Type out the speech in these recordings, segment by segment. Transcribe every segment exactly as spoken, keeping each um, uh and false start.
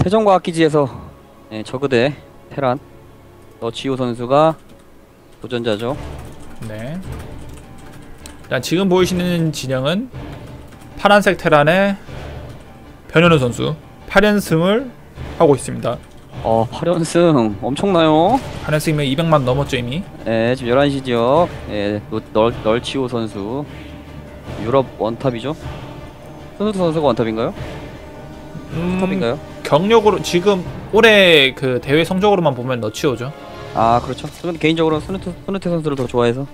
세종과학기지에서 네, 저그대 테란 너치오 선수가 도전자죠. 네. 일단 지금 보이시는 진영은 파란색 테란의 변현우 선수 팔 연승을 하고 있습니다. 어, 팔 연승 엄청나요. 팔 연승이면 이백만 넘었죠 이미. 네, 지금 열한 시 지역 네, 널, 널치오 선수 유럽 원탑이죠. 손흥민 선수가 원탑인가요? 음, 탑인가요? 경력으로 지금 올해 그 대회 성적으로만 보면 너치오죠. 아 그렇죠. 근데 개인적으로 손흥민 손흥민 선수를 더 좋아해서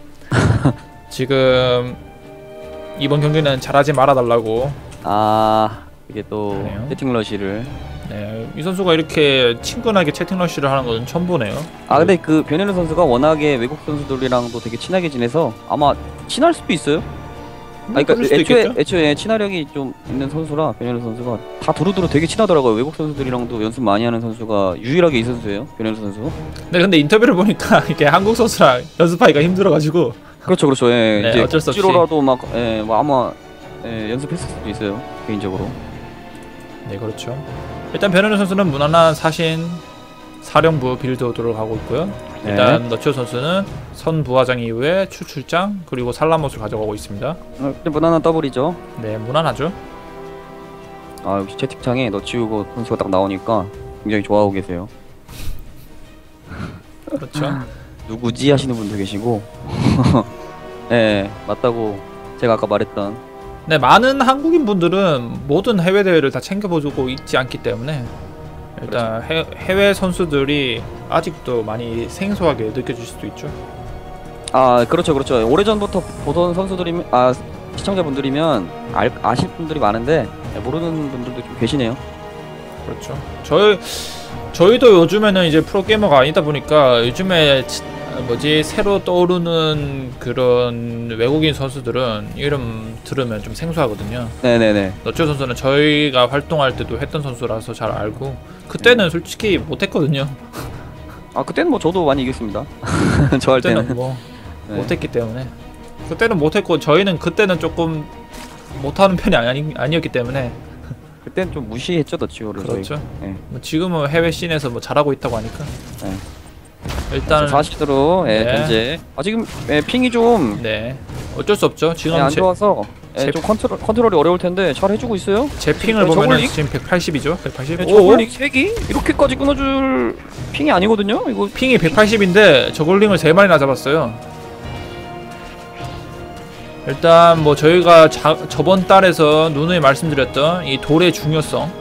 지금 이번 경기는 잘하지 말아달라고. 아 이게 또 그래요? 채팅 러시를. 네, 이 선수가 이렇게 친근하게 채팅 러쉬를 하는 건 처음 보네요. 아 근데 그 변현우 선수가 워낙에 외국 선수들이랑도 되게 친하게 지내서 아마 친할 수도 있어요. 아 그러니까 그럴 수도 애초에 있겠죠? 애초에 친화력이 좀 있는 선수라 변현우 선수가 다 두루두루 되게 친하더라고요. 외국 선수들이랑도 연습 많이 하는 선수가 유일하게 이 선수예요. 변현우 선수. 네, 근데 인터뷰를 보니까 이게 한국 선수랑 연습하기가 힘들어가지고. 그렇죠, 그렇죠. 예, 네, 이제 어쩔 수 없이. 억지로라도 막, 예, 뭐 아마 예, 연습했을 수도 있어요. 개인적으로. 네, 그렇죠. 일단 변현우 선수는 무난한 사신 사령부 빌드로 가고 있고요. 네. 일단 너치오 선수는 선 부하장 이후에 추출장 그리고 산란못을 가져가고 있습니다. 어, 근데 무난한 더블이죠. 네, 무난하죠. 아 역시 채팅창에 너치우고 선수가 딱 나오니까 굉장히 좋아하고 계세요. 그렇죠. 누구지 하시는 분도 계시고. 네, 맞다고 제가 아까 말했던. 네, 많은 한국인 분들은 모든 해외 대회를 다 챙겨보고 있지 않기 때문에 일단 해, 해외 선수들이 아직도 많이 생소하게 느껴질 수도 있죠. 아 그렇죠, 그렇죠. 오래전부터 보던 선수들이면, 아 시청자분들이면 알, 아실 분들이 많은데 모르는 분들도 좀 계시네요. 그렇죠. 저희 저희도 요즘에는 이제 프로게이머가 아니다 보니까 요즘에 치, 뭐지 새로 떠오르는 그런 외국인 선수들은 이름 들으면 좀 생소하거든요. 네네네. 너치오 선수는 저희가 활동할 때도 했던 선수라서 잘 알고 그때는 네. 솔직히 못했거든요. 아 그때는 뭐 저도 많이 이겼습니다. 저 할 때는. 그때는 뭐 네. 못했기 때문에 그때는 못했고 저희는 그때는 조금 못하는 편이 아니, 아니었기 때문에 그때는 좀 무시했죠, 너치오를. 그렇죠. 네. 뭐 지금은 해외 씬에서 뭐 잘하고 있다고 하니까 네. 일단 사실대로 예, 네. 현재 아 지금 예, 핑이 좀 네 어쩔 수 없죠. 지금 예, 안 제, 좋아서 예, 제- 좀 컨트롤 컨트롤이 어려울 텐데 잘 해주고 있어요. 제 핑을 네, 보면은 저글링? 지금 백팔십이죠. 백팔십. 예, 오, 저글링 세 기 이렇게까지 끊어줄 핑이 아니거든요. 이거 핑이 백팔십인데 저글링을 세 마리나 잡았어요. 일단 뭐 저희가 자, 저번 달에서 누누이 말씀드렸던 이 돌의 중요성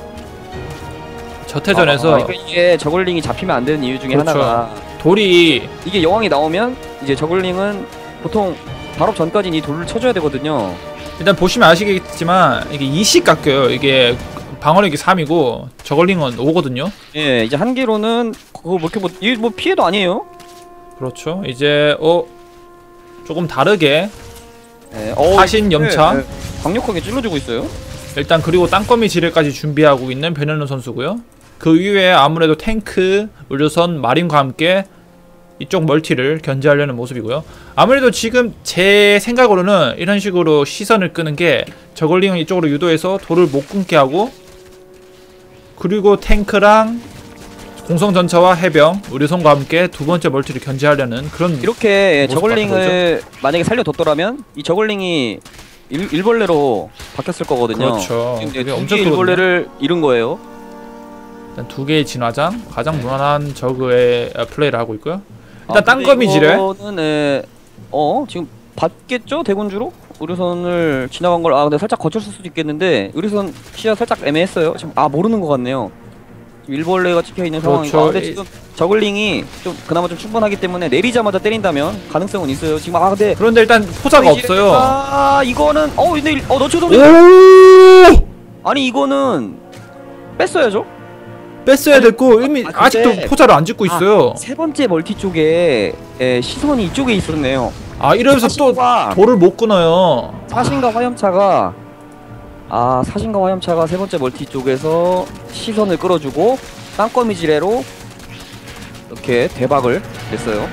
저태전에서 아, 그러니까 이게 저글링이 잡히면 안 되는 이유 중에 그렇죠. 하나가 돌이 이게 여왕이 나오면 이제 저글링은 보통 발업 전까지 이 돌을 쳐줘야 되거든요. 일단 보시면 아시겠지만 이게 이씩 깎여요. 이게 방어력이 삼이고 저글링은 오거든요. 예, 이제 한 개로는 그거 뭐 이렇게 뭐 이게 뭐 피해도 아니에요. 그렇죠. 이제 어 조금 다르게 예, 어, 사신 염차. 예, 예, 강력하게 찔러주고 있어요. 일단 그리고 땅거미 지뢰까지 준비하고 있는 변현우 선수고요. 그 이외에 아무래도 탱크, 의료선, 마린과 함께 이쪽 멀티를 견제하려는 모습이고요. 아무래도 지금 제 생각으로는 이런 식으로 시선을 끄는 게 저글링을 이쪽으로 유도해서 돌을 못 끊게 하고 그리고 탱크랑 공성전차와 해병, 의료선과 함께 두 번째 멀티를 견제하려는 그런 이렇게 예, 모습 저글링을 만약에 살려뒀더라면 이 저글링이 일, 일벌레로 바뀌었을 거거든요. 그렇죠. 지금 이제 그게 두 엄청 개의 크거든요. 일벌레를 잃은 거예요. 일단 두 개의 진화장 가장 무난한 저그의 아, 플레이를 하고 있고요. 일단 아, 근데 땅거미 지뢰. 이거는 예, 어 지금 받겠죠 대군주로 의료선을 지나간 걸. 아 근데 살짝 거쳤을 수도 있겠는데 의료선 시야 살짝 애매했어요. 지금 아 모르는 것 같네요. 지금 일벌레가 찍혀 있는 그렇죠. 상황이고. 아, 근데 지금 저글링이 좀 그나마 좀 충분하기 때문에 내리자마자 때린다면 가능성은 있어요. 지금 아 근데 그런데 일단 포자가 이제- 없어요. 아 이거는 어 근데 일- 어 너초 오! 선수 아니 이거는 뺐어야죠. 뺐어야 됐고 이미 아, 근데- 아직도 포자를 안 짓고 있어요. 세 번째 멀티 쪽에 에, 시선이 이쪽에 있었네요. 아 이러면서 또 사신과, 돌을 못 끊어요. 사신과 화염차가 아 사신과 화염차가 세 번째 멀티 쪽에서 시선을 끌어주고 땅거미 지뢰로 이렇게 대박을 냈어요.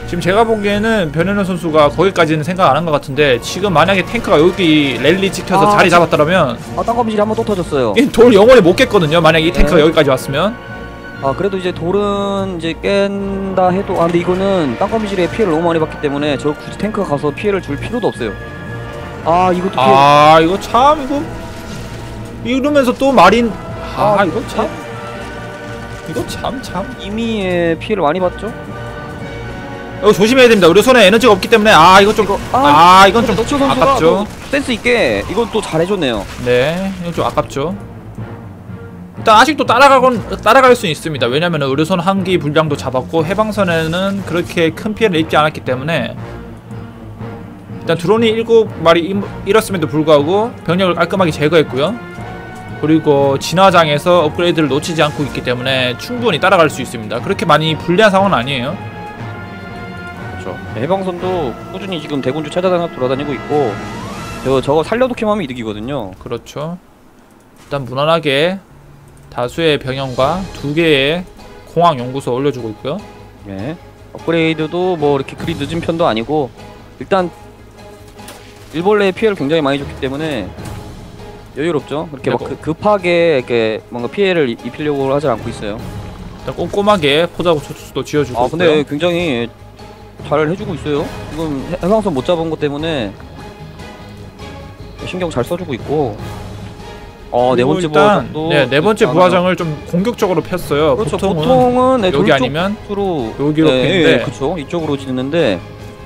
지금 제가 보기에는 변현우 선수가 거기까지는 생각 안 한 것 같은데 지금 만약에 탱크가 여기 랠리 찍혀서 아, 자리 잡았더라면 아 땅거미질이 한 번 또 터졌어요. 이 돌 영원히 못 깼거든요. 만약에 이 탱크가 네. 여기까지 왔으면. 아 그래도 이제 돌은 이제 깬다 해도 아 근데 이거는 땅거미질에 피해를 너무 많이 받기 때문에 저 굳이 탱크가 가서 피해를 줄 필요도 없어요. 아 이것도 피해. 아 이거 참 이거 이러면서 또 마린 아, 아, 이거 참 이거 참 참 이미 예, 피해를 많이 받죠. 이거 조심해야 됩니다. 우리 손에 에너지가 없기 때문에 아 이거 좀 이거, 아, 이건 좀 너츠 선수가 아깝죠. 또 센스 있게 이건 또 잘해줬네요. 네, 이거 좀 아깝죠. 일단 아직도 따라가곤 따라갈 수 있습니다. 왜냐면 의료선 한기 분량도 잡았고 해방선에는 그렇게 큰 피해를 입지 않았기 때문에 일단 드론이 일곱 마리 잃었음에도 불구하고 병력을 깔끔하게 제거했고요. 그리고 진화장에서 업그레이드를 놓치지 않고 있기 때문에 충분히 따라갈 수 있습니다. 그렇게 많이 불리한 상황은 아니에요. 그렇죠. 해방선도 꾸준히 지금 대군주 찾아다녀 돌아다니고 있고 저, 저거 살려놓기만 하면 이득이거든요. 그렇죠. 일단 무난하게 다수의 병영과 두 개의 공항 연구소 올려주고 있고요. 예. 업그레이드도 뭐 이렇게 그리 늦은 편도 아니고 일단 일벌레의 피해를 굉장히 많이 줬기 때문에 여유롭죠. 그렇게 막 네, 그- 급하게 이렇게 뭔가 피해를 입히려고 하지 않고 있어요. 일단 꼼꼼하게 포자고 초수도 지어주고 아 근데 있고요. 굉장히 잘 해주고 있어요. 지금 해- 해방선 못 잡은 것 때문에 신경 잘 써주고 있고. 어 네 그리고 번째 일단, 부하장도 네, 네 번째 안 부하장을 좀 공격적으로 폈어요. 그렇죠. 보통은, 보통은 네, 여기 돌쪽 아니면 으로 여기로 네, 폈는데 예, 그렇죠. 이쪽으로 짓는데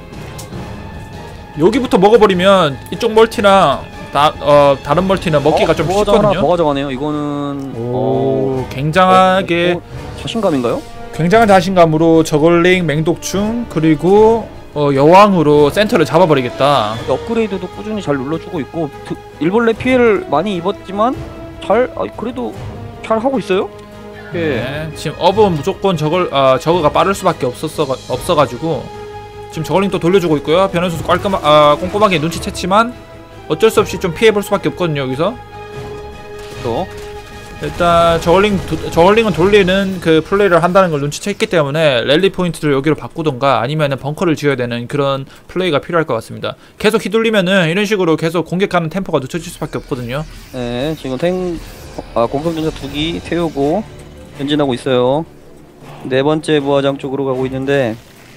여기부터 먹어버리면 이쪽 멀티랑 다, 어, 다른 멀티는 먹기가 어, 좀 부하장 하나 쉽거든요. 더 가져가네요. 이거는 오, 어, 굉장하게 어, 어, 자신감인가요? 굉장한 자신감으로 저글링, 맹독충 그리고 어, 여왕으로 센터를 잡아버리겠다. 업그레이드도 꾸준히 잘 눌러주고 있고 드, 일벌레 피해를 많이 입었지만 잘 아, 그래도 잘 하고 있어요. 예. 네, 지금 업은 무조건 저걸 아, 저거가 빠를 수밖에 없었어 없어가지고 지금 저글링 또 돌려주고 있고요. 변현 선수 깔끔 아, 꼼꼼하게 눈치챘지만 어쩔 수 없이 좀 피해볼 수밖에 없거든요. 여기서 또 일단 저글링 도, 저글링은 돌리는 그 플레이를 한다는 걸 눈치챘기 때문에 랠리 포인트를 여기로 바꾸던가 아니면은 벙커를 지어야 되는 그런 플레이가 필요할 것 같습니다. 계속 휘둘리면은 이런 식으로 계속 공격하는 템포가 늦춰질 수밖에 없거든요. 네, 지금 탱 아, 공성전차 두 기 태우고 전진하고 있어요. 네 번째 부하장 쪽으로 가고 있는데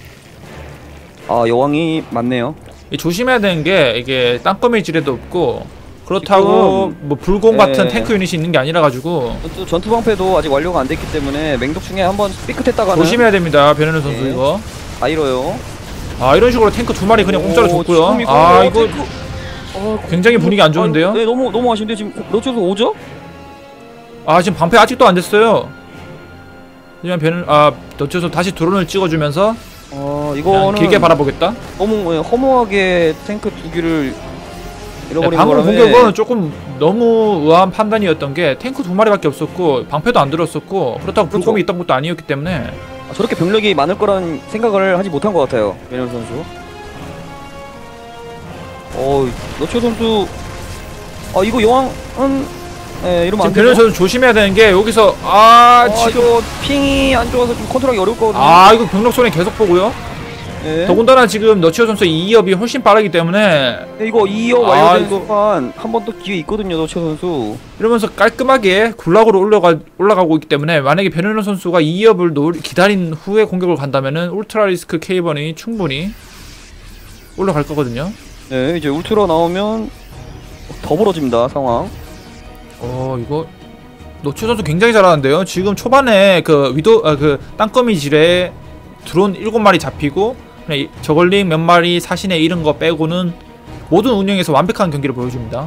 아 여왕이 많네요. 이 조심해야 되는 게 이게 땅거미 지뢰도 없고 그렇다고 지금, 뭐 불공 같은 예. 탱크 유닛이 있는 게 아니라 가지고 전투, 전투 방패도 아직 완료가 안 됐기 때문에 맹독충에 한번 삐끗했다가는 조심해야 됩니다. 변현우 선수 네. 이거. 다 잃어요. 아 이런 식으로 탱크 두 마리 그냥 공짜로 오, 줬고요. 지금 이거 아 어, 이거 탱크- 어, 굉장히 분위기 안 좋은데요. 아, 네 너무 너무 아쉬운데 지금 러츠에서 오죠? 아 지금 방패 아직도 안 됐어요. 하지만 변현 아 어째서 다시 드론을 찍어주면서 어 그냥 이거는 길게 바라보겠다. 너무 예, 허무하게 탱크 두 기를 네, 잃어버린 방금 거라면 공격은 조금 너무 의아한 판단이었던 게 탱크 두 마리밖에 없었고 방패도 안 들었었고 그렇다고 그렇죠. 불곰이 있던 것도 아니었기 때문에 아, 저렇게 병력이 많을 거란 생각을 하지 못한 것 같아요. 변현 선수. 어, 노초 선수. 아 이거 여왕은 예, 이러면 지금 안 변현 되죠. 선수 조심해야 되는 게 여기서 아, 아 지금 이거 핑이 안 좋아서 좀 컨트롤하기 어려울 거거든요. 아 이거 병력 손에 계속 보고요. 예. 더군다나 지금 너치오 선수 이 업이 훨씬 빠르기 때문에 네, 이거 이어 아, 완료된 이거- 순간 한 번 더 기회 있거든요, 노초 선수. 이러면서 깔끔하게 굴락으로 올라가 올라가고 있기 때문에 만약에 변현우 선수가 이 업을 노, 기다린 후에 공격을 간다면은 울트라 리스크 케이번이 충분히 올라갈 거거든요. 네, 이제 울트라 나오면 더 벌어집니다 상황. 어 이거 노치오 선수 굉장히 잘하는데요. 지금 초반에 그 위도 아, 그 땅거미 지뢰 드론 일곱 마리 잡히고 그냥 이- 저글링 몇 마리 사신에 잃은 거 빼고는 모든 운영에서 완벽한 경기를 보여줍니다.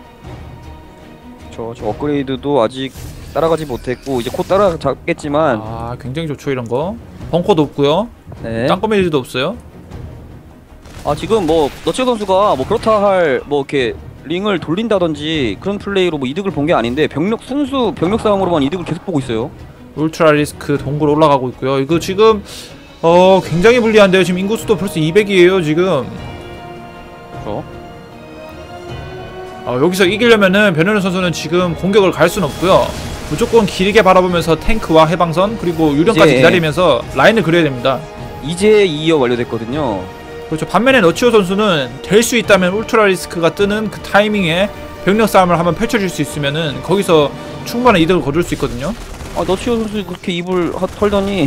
저, 저 업그레이드도 아직 따라가지 못했고 이제 곧 따라잡겠지만 아 굉장히 좋죠 이런 거. 벙커도 없고요. 네. 땅거미 지뢰도 없어요. 아 지금 뭐 너치 선수가 뭐 그렇다 할 뭐 이렇게 링을 돌린다든지 그런 플레이로 뭐 이득을 본 게 아닌데 병력 순수 병력 싸움으로만 이득을 계속 보고 있어요. 울트라 리스크 동굴 올라가고 있고요. 이거 지금 어 굉장히 불리한데요. 지금 인구수도 벌써 이백이에요 지금. 그렇죠. 어, 여기서 이기려면은 변현우 선수는 지금 공격을 갈 수는 없고요. 무조건 길게 바라보면서 탱크와 해방선 그리고 유령까지 이제- 기다리면서 라인을 그려야 됩니다. 이제 이 억 완료됐거든요. 그렇죠. 반면에 너치오 선수는 될 수 있다면 울트라 리스크가 뜨는 그 타이밍에 병력 싸움을 한번 펼쳐줄 수 있으면은 거기서 충분한 이득을 거둘 수 있거든요. 아 너치오 선수 그렇게 입을 하- 털더니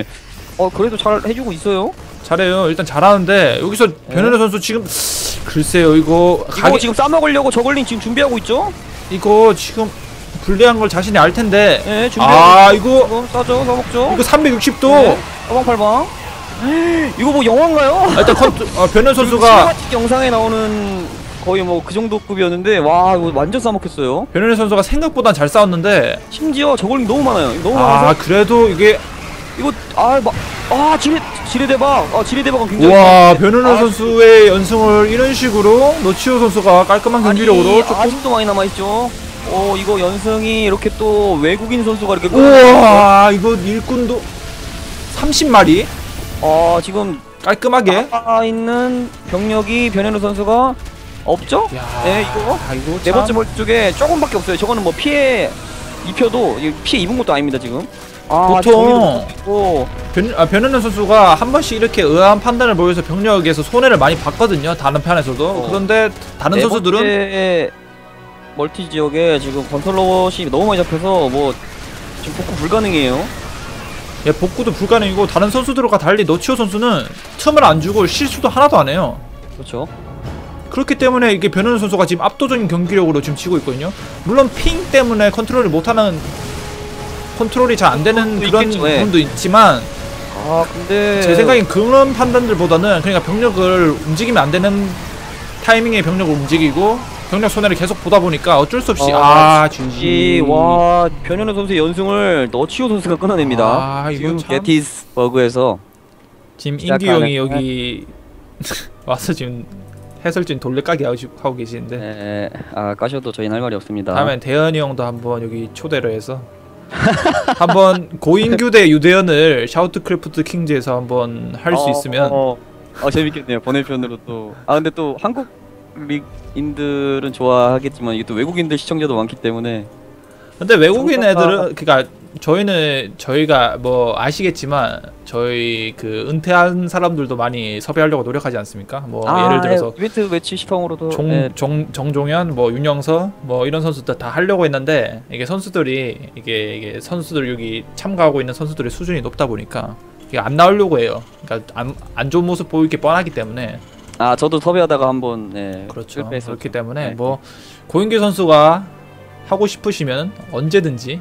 어 그래도 잘 해주고 있어요. 잘해요. 일단 잘하는데 여기서 변현우 선수 지금 글쎄요 이거 이거 가게, 지금 싸먹으려고 저걸링 지금 준비하고 있죠? 이거 지금 불리한 걸 자신이 알 텐데. 네 준비하고 아 있죠. 이거 이거 싸죠 싸먹죠. 이거 삼백육십 도. 네. 사방팔방. 이거 뭐 영화인가요? 아, 일단 컨트, 어, 변현 선수가 시네마틱 영상에 나오는 거의 뭐 그 정도 급이었는데 와 이거 완전 싸먹혔어요. 변현우 선수가 생각보단 잘 싸웠는데. 심지어 저걸링 너무 많아요. 이거 너무 아 많아서 그래도 이게 이거 아막아 지뢰 지뢰 대박. 아 지뢰 대박은 굉장히 와 많은데. 변현우 아, 선수의 연승을 이런 식으로 노치오 선수가 깔끔한 경기력으로 아니, 조금. 아직도 많이 남아 있죠. 어 이거 연승이 이렇게 또 외국인 선수가 이렇게 우와 이거 일꾼도 삼십 마리 어 지금 깔끔하게. 나와 있는 병력이 변현우 선수가 없죠? 야, 네 이거 아, 이거 네 참- 번째 멀티 쪽에 조금밖에 없어요. 저거는 뭐 피해 입혀도 이거 피해 입은 것도 아닙니다 지금. 아 보통 고 변, 아, 변현우 선수가 한 번씩 이렇게 의아한 판단을 보여서 병력에서 손해를 많이 봤거든요. 다른 편에서도. 어. 그런데 다른 네 선수들은 번째 멀티 지역에 지금 건설 로봇이 너무 많이 잡혀서 뭐 지금 복구 불가능해요. 예, 복구도 불가능이고 다른 선수들과 달리 노치오 선수는 틈을 안 주고 실수도 하나도 안 해요. 그렇죠. 그렇기 때문에 이게 변현우 선수가 지금 압도적인 경기력으로 지금 치고 있거든요. 물론 핑 때문에 컨트롤을 못하는 컨트롤이 잘 안 되는 그것도 그런 있겠죠, 예. 부분도 있지만 아 근데 제 생각엔 그런 판단들보다는 그러니까 병력을 움직이면 안 되는 타이밍에 병력을 움직이고 병력 손해를 계속 보다 보니까 어쩔 수 없이 아, 아 지 진지 와 변현우 선수의 연승을 너치오 선수가 끊어냅니다. 아, 이거 지금 참- 게티스 버그에서 지금 시작하는- 인규 형이 여기 와서 지금 해설진 돌려까기 하고, 하고 계시는데 네, 아 까셔도 저희는 할 말이 없습니다. 다음엔 대현이 형도 한번 여기 초대를 해서 한번 고인규 대 유대현을 샤우트크래프트 킹즈에서 한번 할 수 어, 있으면 어, 어 재밌겠네요. 번외편으로 또. 아 근데 또 한국 릭인들은 좋아하겠지만 이게 또 외국인들 시청자도 많기 때문에 근데 외국인 정말- 애들은 그러니까 저희는 저희가 뭐 아시겠지만 저희 그 은퇴한 사람들도 많이 섭외하려고 노력하지 않습니까? 뭐 예를 들어서 예, 이벤트 매치 시청으로도 종, 예, 정, 정종현, 뭐 윤영서, 뭐 이런 선수들 다 하려고 했는데 이게 선수들이 이게, 이게 선수들 여기 참가하고 있는 선수들의 수준이 높다 보니까 이게 안 나오려고 해요. 그러니까 안, 안 좋은 모습 보이기 뻔하기 때문에 아 저도 섭외하다가 한번 네, 그렇죠. 실패했었죠. 그렇기 때문에 네. 뭐 고인규 선수가 하고 싶으시면 언제든지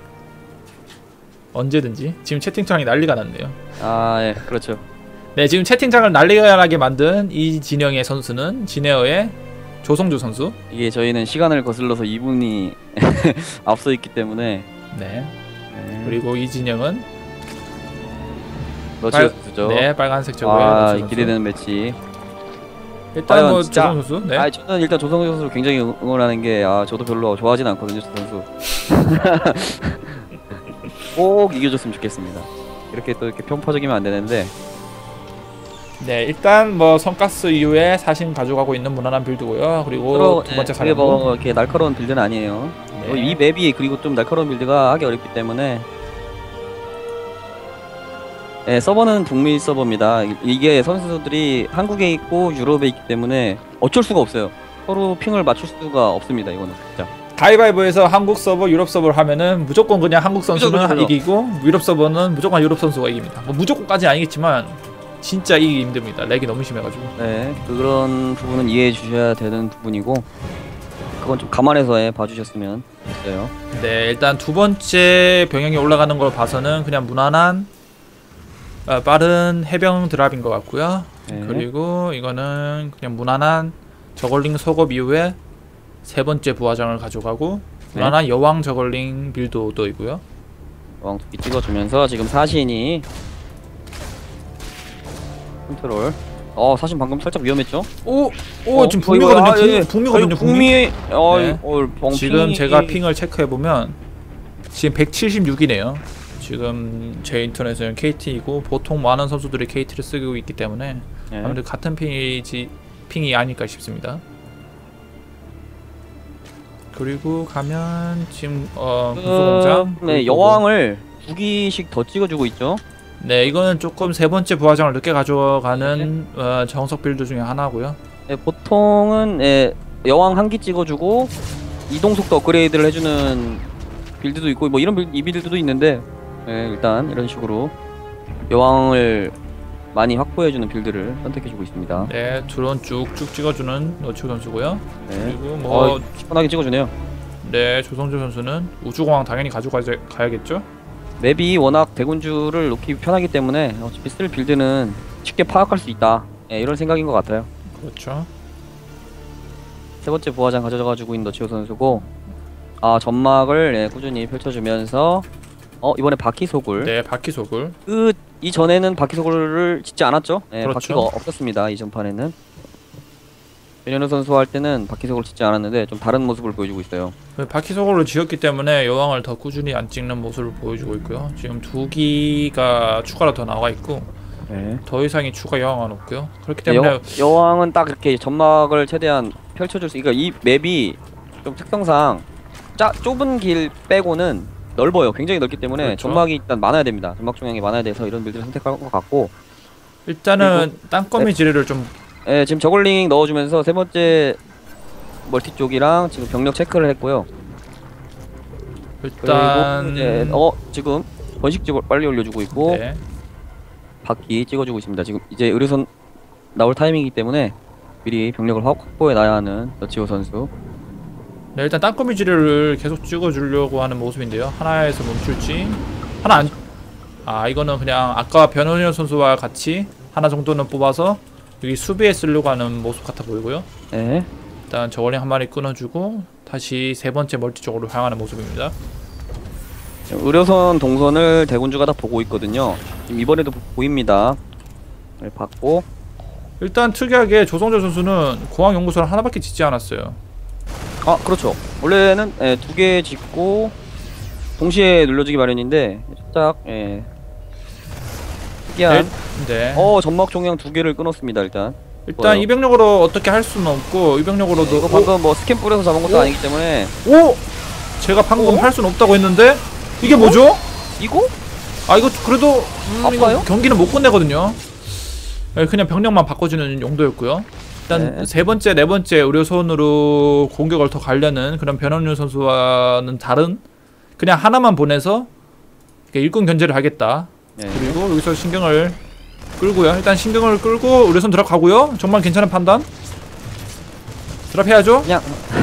언제든지 지금 채팅창이 난리가 났네요. 아 예, 그렇죠. 네, 지금 채팅창을 난리가 나게 만든 이 진영의 선수는 진에어의 조성주 선수. 이게 저희는 시간을 거슬러서 이 분이 앞서 있기 때문에 네. 네. 그리고 이 진영은 너치오 빨- 선수죠. 네, 빨간색 저고요. 아 조성주 선수. 기대되는 매치. 일단 과연 뭐 진짜- 조성 선수. 네. 아 저는 일단 조성주 선수를 굉장히 응- 응원하는 게 아 저도 별로 좋아하진 않거든요, 저 선수. 꼭 이겨줬으면 좋겠습니다. 이렇게 또 이렇게 편파적이면 안 되는데. 네, 일단 뭐 성가스 이후에 사신 가져가고 있는 무난한 빌드고요. 그리고 서로, 두 번째 예, 그게 사람 뭐 이렇게 날카로운 빌드는 아니에요. 네. 어, 이 맵이 그리고 좀 날카로운 빌드가 하기 어렵기 때문에. 네, 서버는 북미 서버입니다. 이- 이게 선수들이 한국에 있고 유럽에 있기 때문에 어쩔 수가 없어요. 서로 핑을 맞출 수가 없습니다. 이거는 진짜. 가위바위보에서 한국 서버, 유럽 서버를 하면은 무조건 그냥 한국 선수는 그죠, 그죠. 이기고 유럽 서버는 무조건 유럽 선수가 이깁니다. 뭐 무조건까지 아니겠지만 진짜 이기기 힘듭니다. 렉이 너무 심해가지고. 네, 그런 부분은 이해해 주셔야 되는 부분이고 그건 좀 감안해서 해 봐주셨으면 좋겠어요. 네, 일단 두 번째 병영이 올라가는 걸 봐서는 그냥 무난한 어, 빠른 해병 드랍인 것 같고요. 네. 그리고 이거는 그냥 무난한 저걸링 속업 이후에 세 번째 부하장을 가져가고 네. 무난한 여왕 저걸링 빌드도이고요. 왕토끼 찍어주면서 지금 사신이 컨트롤. 어 사신 방금 살짝 위험했죠? 오, 오 어, 지금 어, 이거, 북미거든요. 아, 예, 예. 북, 북미거든요. 아니, 북미. 북미. 어, 네. 어, 벙 지금 핑이- 제가 핑을 체크해 보면 지금 백칠십육이네요. 지금 제 인터넷은 케이티이고 보통 많은 선수들이 케이티를 쓰고 있기 때문에 네. 아무래도 같은 핑이지 핑이 아닐까 싶습니다. 그리고 가면 지금 어 그, 구수공장 네 여왕을 두 기씩 더 찍어주고 있죠. 네, 이거는 조금 세 번째 부하장을 늦게 가져가는 어, 정석 빌드 중에 하나고요. 예, 보통은 예, 여왕 한 기 찍어주고 이동 속도 업그레이드를 해주는 빌드도 있고 뭐 이런 빌드, 이 빌드도 있는데 예, 일단 이런 식으로 여왕을 많이 확보해주는 빌드를 선택해주고 있습니다. 네, 드론 쭉쭉 찍어주는 너치우 선수고요. 네. 그리고 뭐 어, 시원하게 찍어주네요. 네, 조성주 선수는 우주공항 당연히 가져가야겠죠. 맵이 워낙 대군주를 놓기 편하기 때문에 어차피 쓸 빌드는 쉽게 파악할 수 있다. 예, 이런 생각인 것 같아요. 그렇죠. 세 번째 부하장 가져가지고 있는 너치오 선수고, 아 점막을 예, 꾸준히 펼쳐주면서 어 이번에 바퀴소굴. 네, 바퀴소굴. 그 이전에는 바퀴소굴을 짓지 않았죠. 예, 그렇죠. 바퀴가 없었습니다. 이전 판에는. 변현우 선수 할 때는 바퀴소굴을 짓지 않았는데 좀 다른 모습을 보여주고 있어요. 바퀴소굴을 지었기 때문에 여왕을 더 꾸준히 안 찍는 모습을 보여주고 있고요. 지금 두 기가 추가로 더 나와 있고 네. 더 이상의 추가 여왕은 없고요. 그렇기 여, 때문에 여왕은 딱 이렇게 점막을 최대한 펼쳐줄 수. 그러니까 이 맵이 좀 특성상 짜, 좁은 길 빼고는 넓어요. 굉장히 넓기 때문에 그렇죠. 점막이 일단 많아야 됩니다. 점막 중량이 많아야 돼서 이런 빌드를 선택할 것 같고. 일단은 그리고- 땅거미 지뢰를 좀 예, 지금 저글링 넣어주면서 세 번째 멀티 쪽이랑 지금 병력 체크를 했고요. 일단 그리고 이제 어 지금 번식집을 빨리 올려주고 있고 네. 바퀴 찍어주고 있습니다. 지금 이제 의료선 나올 타이밍이기 때문에 미리 병력을 확- 확보해 놔야 하는 너치오 선수. 네, 일단 땅거미 지뢰를 계속 찍어주려고 하는 모습인데요. 하나에서 멈출지 하나 안... 아 이거는 그냥 아까 변원현 선수와 같이 하나 정도는 뽑아서 여기 수비에 쓰려고 하는 모습 같아 보이고요. 네. 일단 저걸링 한 마리 끊어주고 다시 세 번째 멀티 쪽으로 향하는 모습입니다. 의료선 동선을 대군주가 다 보고 있거든요. 지금 이번에도 보- 보입니다. 네, 받고 일단 특이하게 조성조 선수는 공항 연구소를 하나밖에 짓지 않았어요. 아 그렇죠. 원래는 예, 두 개 짓고 동시에 눌러주기 마련인데 살짝 예, 특이한 네. 어 점막 종양 두 개를 끊었습니다. 일단 일단 뭐요? 이 병력으로 어떻게 할 수는 없고 이 병력으로도 네, 이거 방금 뭐 스캔 뿌려서 잡은 것도 오? 아니기 때문에 오! 제가 방금 오? 할 수는 없다고 했는데 이게 뭐죠? 이거 아 이거 그래도 음, 이거 아파요? 경기는 못 끝내거든요. 네, 그냥 병력만 바꿔주는 용도였고요. 일단 네. 세 번째, 네 번째 의료선으로 공격을 더 가려는 그런 변현유 선수와는 다른 그냥 하나만 보내서 이렇게 일꾼 견제를 하겠다. 네. 그리고 여기서 신경을 끌고요. 일단 신경을 끌고 의료선 들어가고요. 정말 괜찮은 판단. 드랍해야죠. 그냥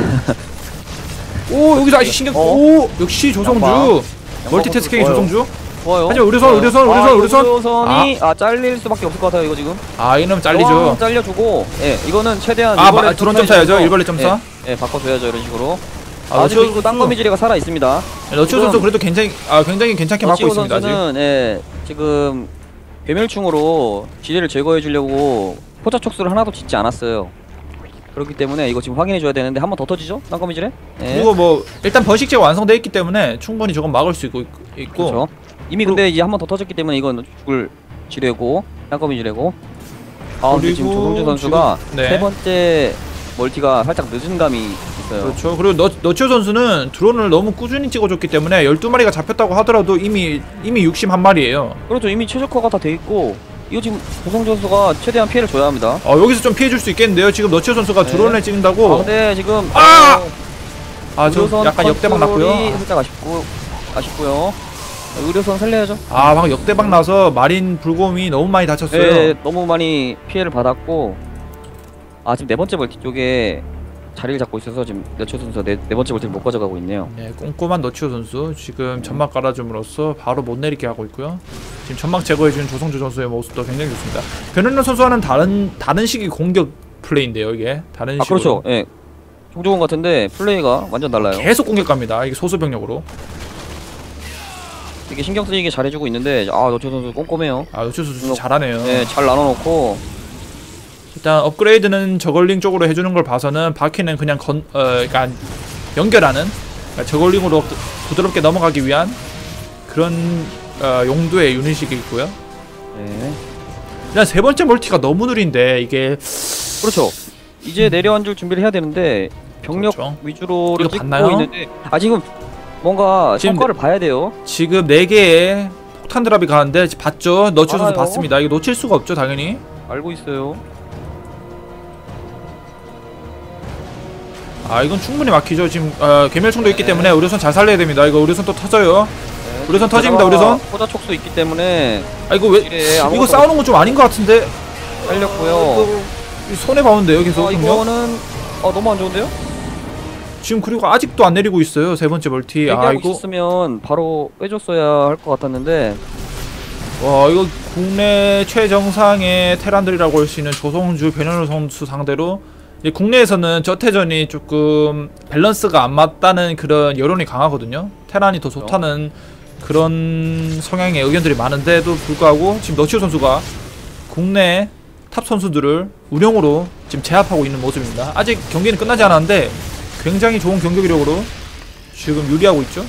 오 여기서 아직 신경. 어? 오 역시 조성주. 양방. 멀티태스킹 좋아요. 조성주. 좋아요. 하지만 의료선, 좋아요. 의료선, 아, 의료선, 이거 의료선. 의료선이 아. 잘릴 수밖에 없을 것 같아요. 이거 지금 아 이놈 여왕 잘리죠. 잘려주고 예 이거는 최대한 아 일벌레 마, 드론 점사야죠. 점사해줘서, 일벌레 점사. 예, 예 바꿔줘야죠 이런 식으로. 아, 아직 너치오 그리고 땅거미 지뢰가 살아 있습니다. 네, 너치오 선수 그래도 굉장히 아 굉장히 괜찮게 막고 너치오 있습니다. 아직. 선수는 예 지금 괴멸충으로 지뢰를 제거해 주려고 포자 촉수를 하나도 짓지 않았어요. 그렇기 때문에 이거 지금 확인해 줘야 되는데 한 번 더 터지죠? 땅거미 지뢰? 예. 그리고 뭐 일단 번식제가 완성돼 있기 때문에 충분히 저건 막을 수 있고 있고. 그렇죠. 이미 근데 이제 한 번 더 터졌기 때문에 이건 죽을 지뢰고 땅거미 지뢰고. 아 근데 지금 그리고 조성주 선수가 지금- 네. 세 번째 멀티가 살짝 늦은 감이 있어요. 그렇죠. 그리고 너, 너치오 선수는 드론을 너무 꾸준히 찍어줬기 때문에 열두 마리가 잡혔다고 하더라도 이미 이미 육십일 마리예요. 그렇죠. 이미 최적화가 다 돼 있고 이거 지금 조성주 선수가 최대한 피해를 줘야 합니다. 어 여기서 좀 피해줄 수 있겠는데요. 지금 너치오 선수가 네. 드론을 찍는다고. 아 근데 지금 아! 어, 아 저 의료선 약간 역대박 컨트롤이 났고요. 살짝 아쉽고 아쉽고요. 의료선 살려야죠. 아 방금 역대박 나서 마린 불곰이 너무 많이 다쳤어요. 네, 너무 많이 피해를 받았고 아 지금 네 번째 멀티 쪽에 자리를 잡고 있어서 지금 너치오 선수가 네, 네 번째 멀티를 못 가져가고 있네요. 네, 꼼꼼한 너치오 선수 지금 점막 깔아줌으로써 바로 못 내리게 하고 있고요. 지금 점막 제거해준 조성주 선수의 모습도 굉장히 좋습니다. 변현우 선수와는 다른 다른 식의 공격 플레이인데요, 이게 다른 아 식으로. 그렇죠. 예. 종종원 같은데 플레이가 완전 달라요. 계속 공격 갑니다. 이게 소수 병력으로. 되게 신경 쓰이게 잘해주고 있는데 아 너치오 선수 꼼꼼해요. 아, 너치오 선수 진짜 잘하네요. 네, 잘 나눠놓고 일단 업그레이드는 저걸링 쪽으로 해주는 걸 봐서는 바퀴는 그냥 건, 어, 그러니까 연결하는 그러니까 저걸링으로 부드럽게 넘어가기 위한 그런 어, 용도의 유닛이 있고요. 네. 일단 세 번째 멀티가 너무 느린데 이게 그렇죠. 이제 내려앉을 준비를 해야 되는데 병력 그렇죠. 위주로를 이거 찍고 봤나요? 있는데 아 지금 뭔가 지금 성과를 봐야 돼요. 지금 네 개의 폭탄 드랍이 가는데 봤죠? 너치오 선수 알아요. 봤습니다. 이거 놓칠 수가 없죠, 당연히. 알고 있어요. 아 이건 충분히 막히죠. 지금 어, 괴멸총도 있기 네. 때문에 의료선 잘 살려야 됩니다. 이거 의료선 또 터져요. 네. 의료선 터집니다. 의료선. 포자 촉수 있기 때문에 아 이거 왜 이래, 이거 아무것도 싸우는 건 좀 아닌 것 같은데. 살렸고요. 손해 봐는데요 계속. 어, 이거는 어 너무 안 좋은데요? 지금 그리고 아직도 안 내리고 있어요. 세 번째 멀티. 아 얘기하고 이거 있었으면 바로 빼줬어야 할 것 같았는데. 와 이거 국내 최정상의 테란들이라고 할 수 있는 조성주 변현우 선수 상대로 이제 국내에서는 저태전이 조금 밸런스가 안 맞다는 그런 여론이 강하거든요. 테란이 더 좋다는 그런 성향의 의견들이 많은데도 불구하고 지금 너치오 선수가 국내 탑 선수들을 운영으로 지금 제압하고 있는 모습입니다. 아직 경기는 끝나지 않았는데 굉장히 좋은 경기력으로 지금 유리하고 있죠.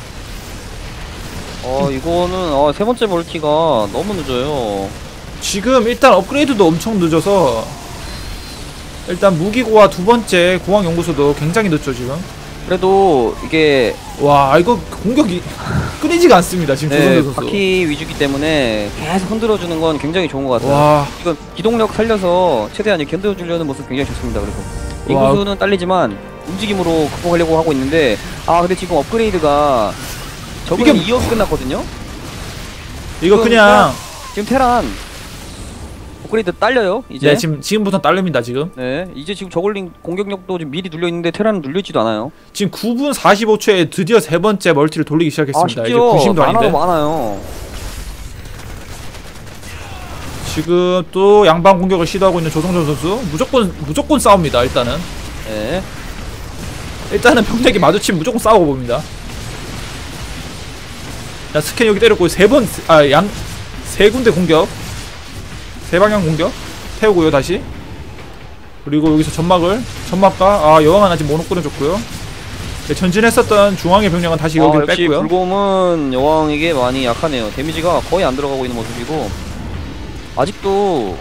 어 이거는 어, 세 번째 멀티가 너무 늦어요. 지금 일단 업그레이드도 엄청 늦어서 일단 무기고와 두 번째 공항연구소도 굉장히 늦죠 지금. 그래도 이게 와 이거 공격이 끊이지가 않습니다 지금 네, 조성주 선수. 바퀴 위주기 때문에 계속 흔들어주는 건 굉장히 좋은 것 같아요. 와, 이건 기동력 살려서 최대한 견뎌주려는 모습 굉장히 좋습니다. 그래서 와. 인구수는 딸리지만 움직임으로 극복하려고 하고 있는데 아 근데 지금 업그레이드가 저번에 이게- 이 업이 끝났거든요. 이거 지금 그냥 지금 테란 업그레이드 딸려요 이제. 네 지금 지금부터 딸립니다 지금. 네, 이제 지금 저글링 공격력도 지금 미리 눌려 있는데 테란은 눌려있지도 않아요. 지금 구 분 사십오 초에 드디어 세 번째 멀티를 돌리기 시작했습니다. 이제 쉽죠. 구심도 아닌데. 많아도 많아요. 지금 또 양방 공격을 시도하고 있는 조성준 선수 무조건 무조건 싸웁니다. 일단은 네, 일단은 병력이 마주치면 무조건 싸우고 봅니다. 자 스캔 여기 때렸고 세 번 아 양 세 군데 공격 세 방향 공격 태우고요 다시. 그리고 여기서 점막을 점막과 아 여왕은 아직 못 끊어줬고요. 네, 전진했었던 중앙의 병력은 다시 아, 여기를 역시 뺐고요. 불곰은 여왕에게 많이 약하네요. 데미지가 거의 안 들어가고 있는 모습이고 아직도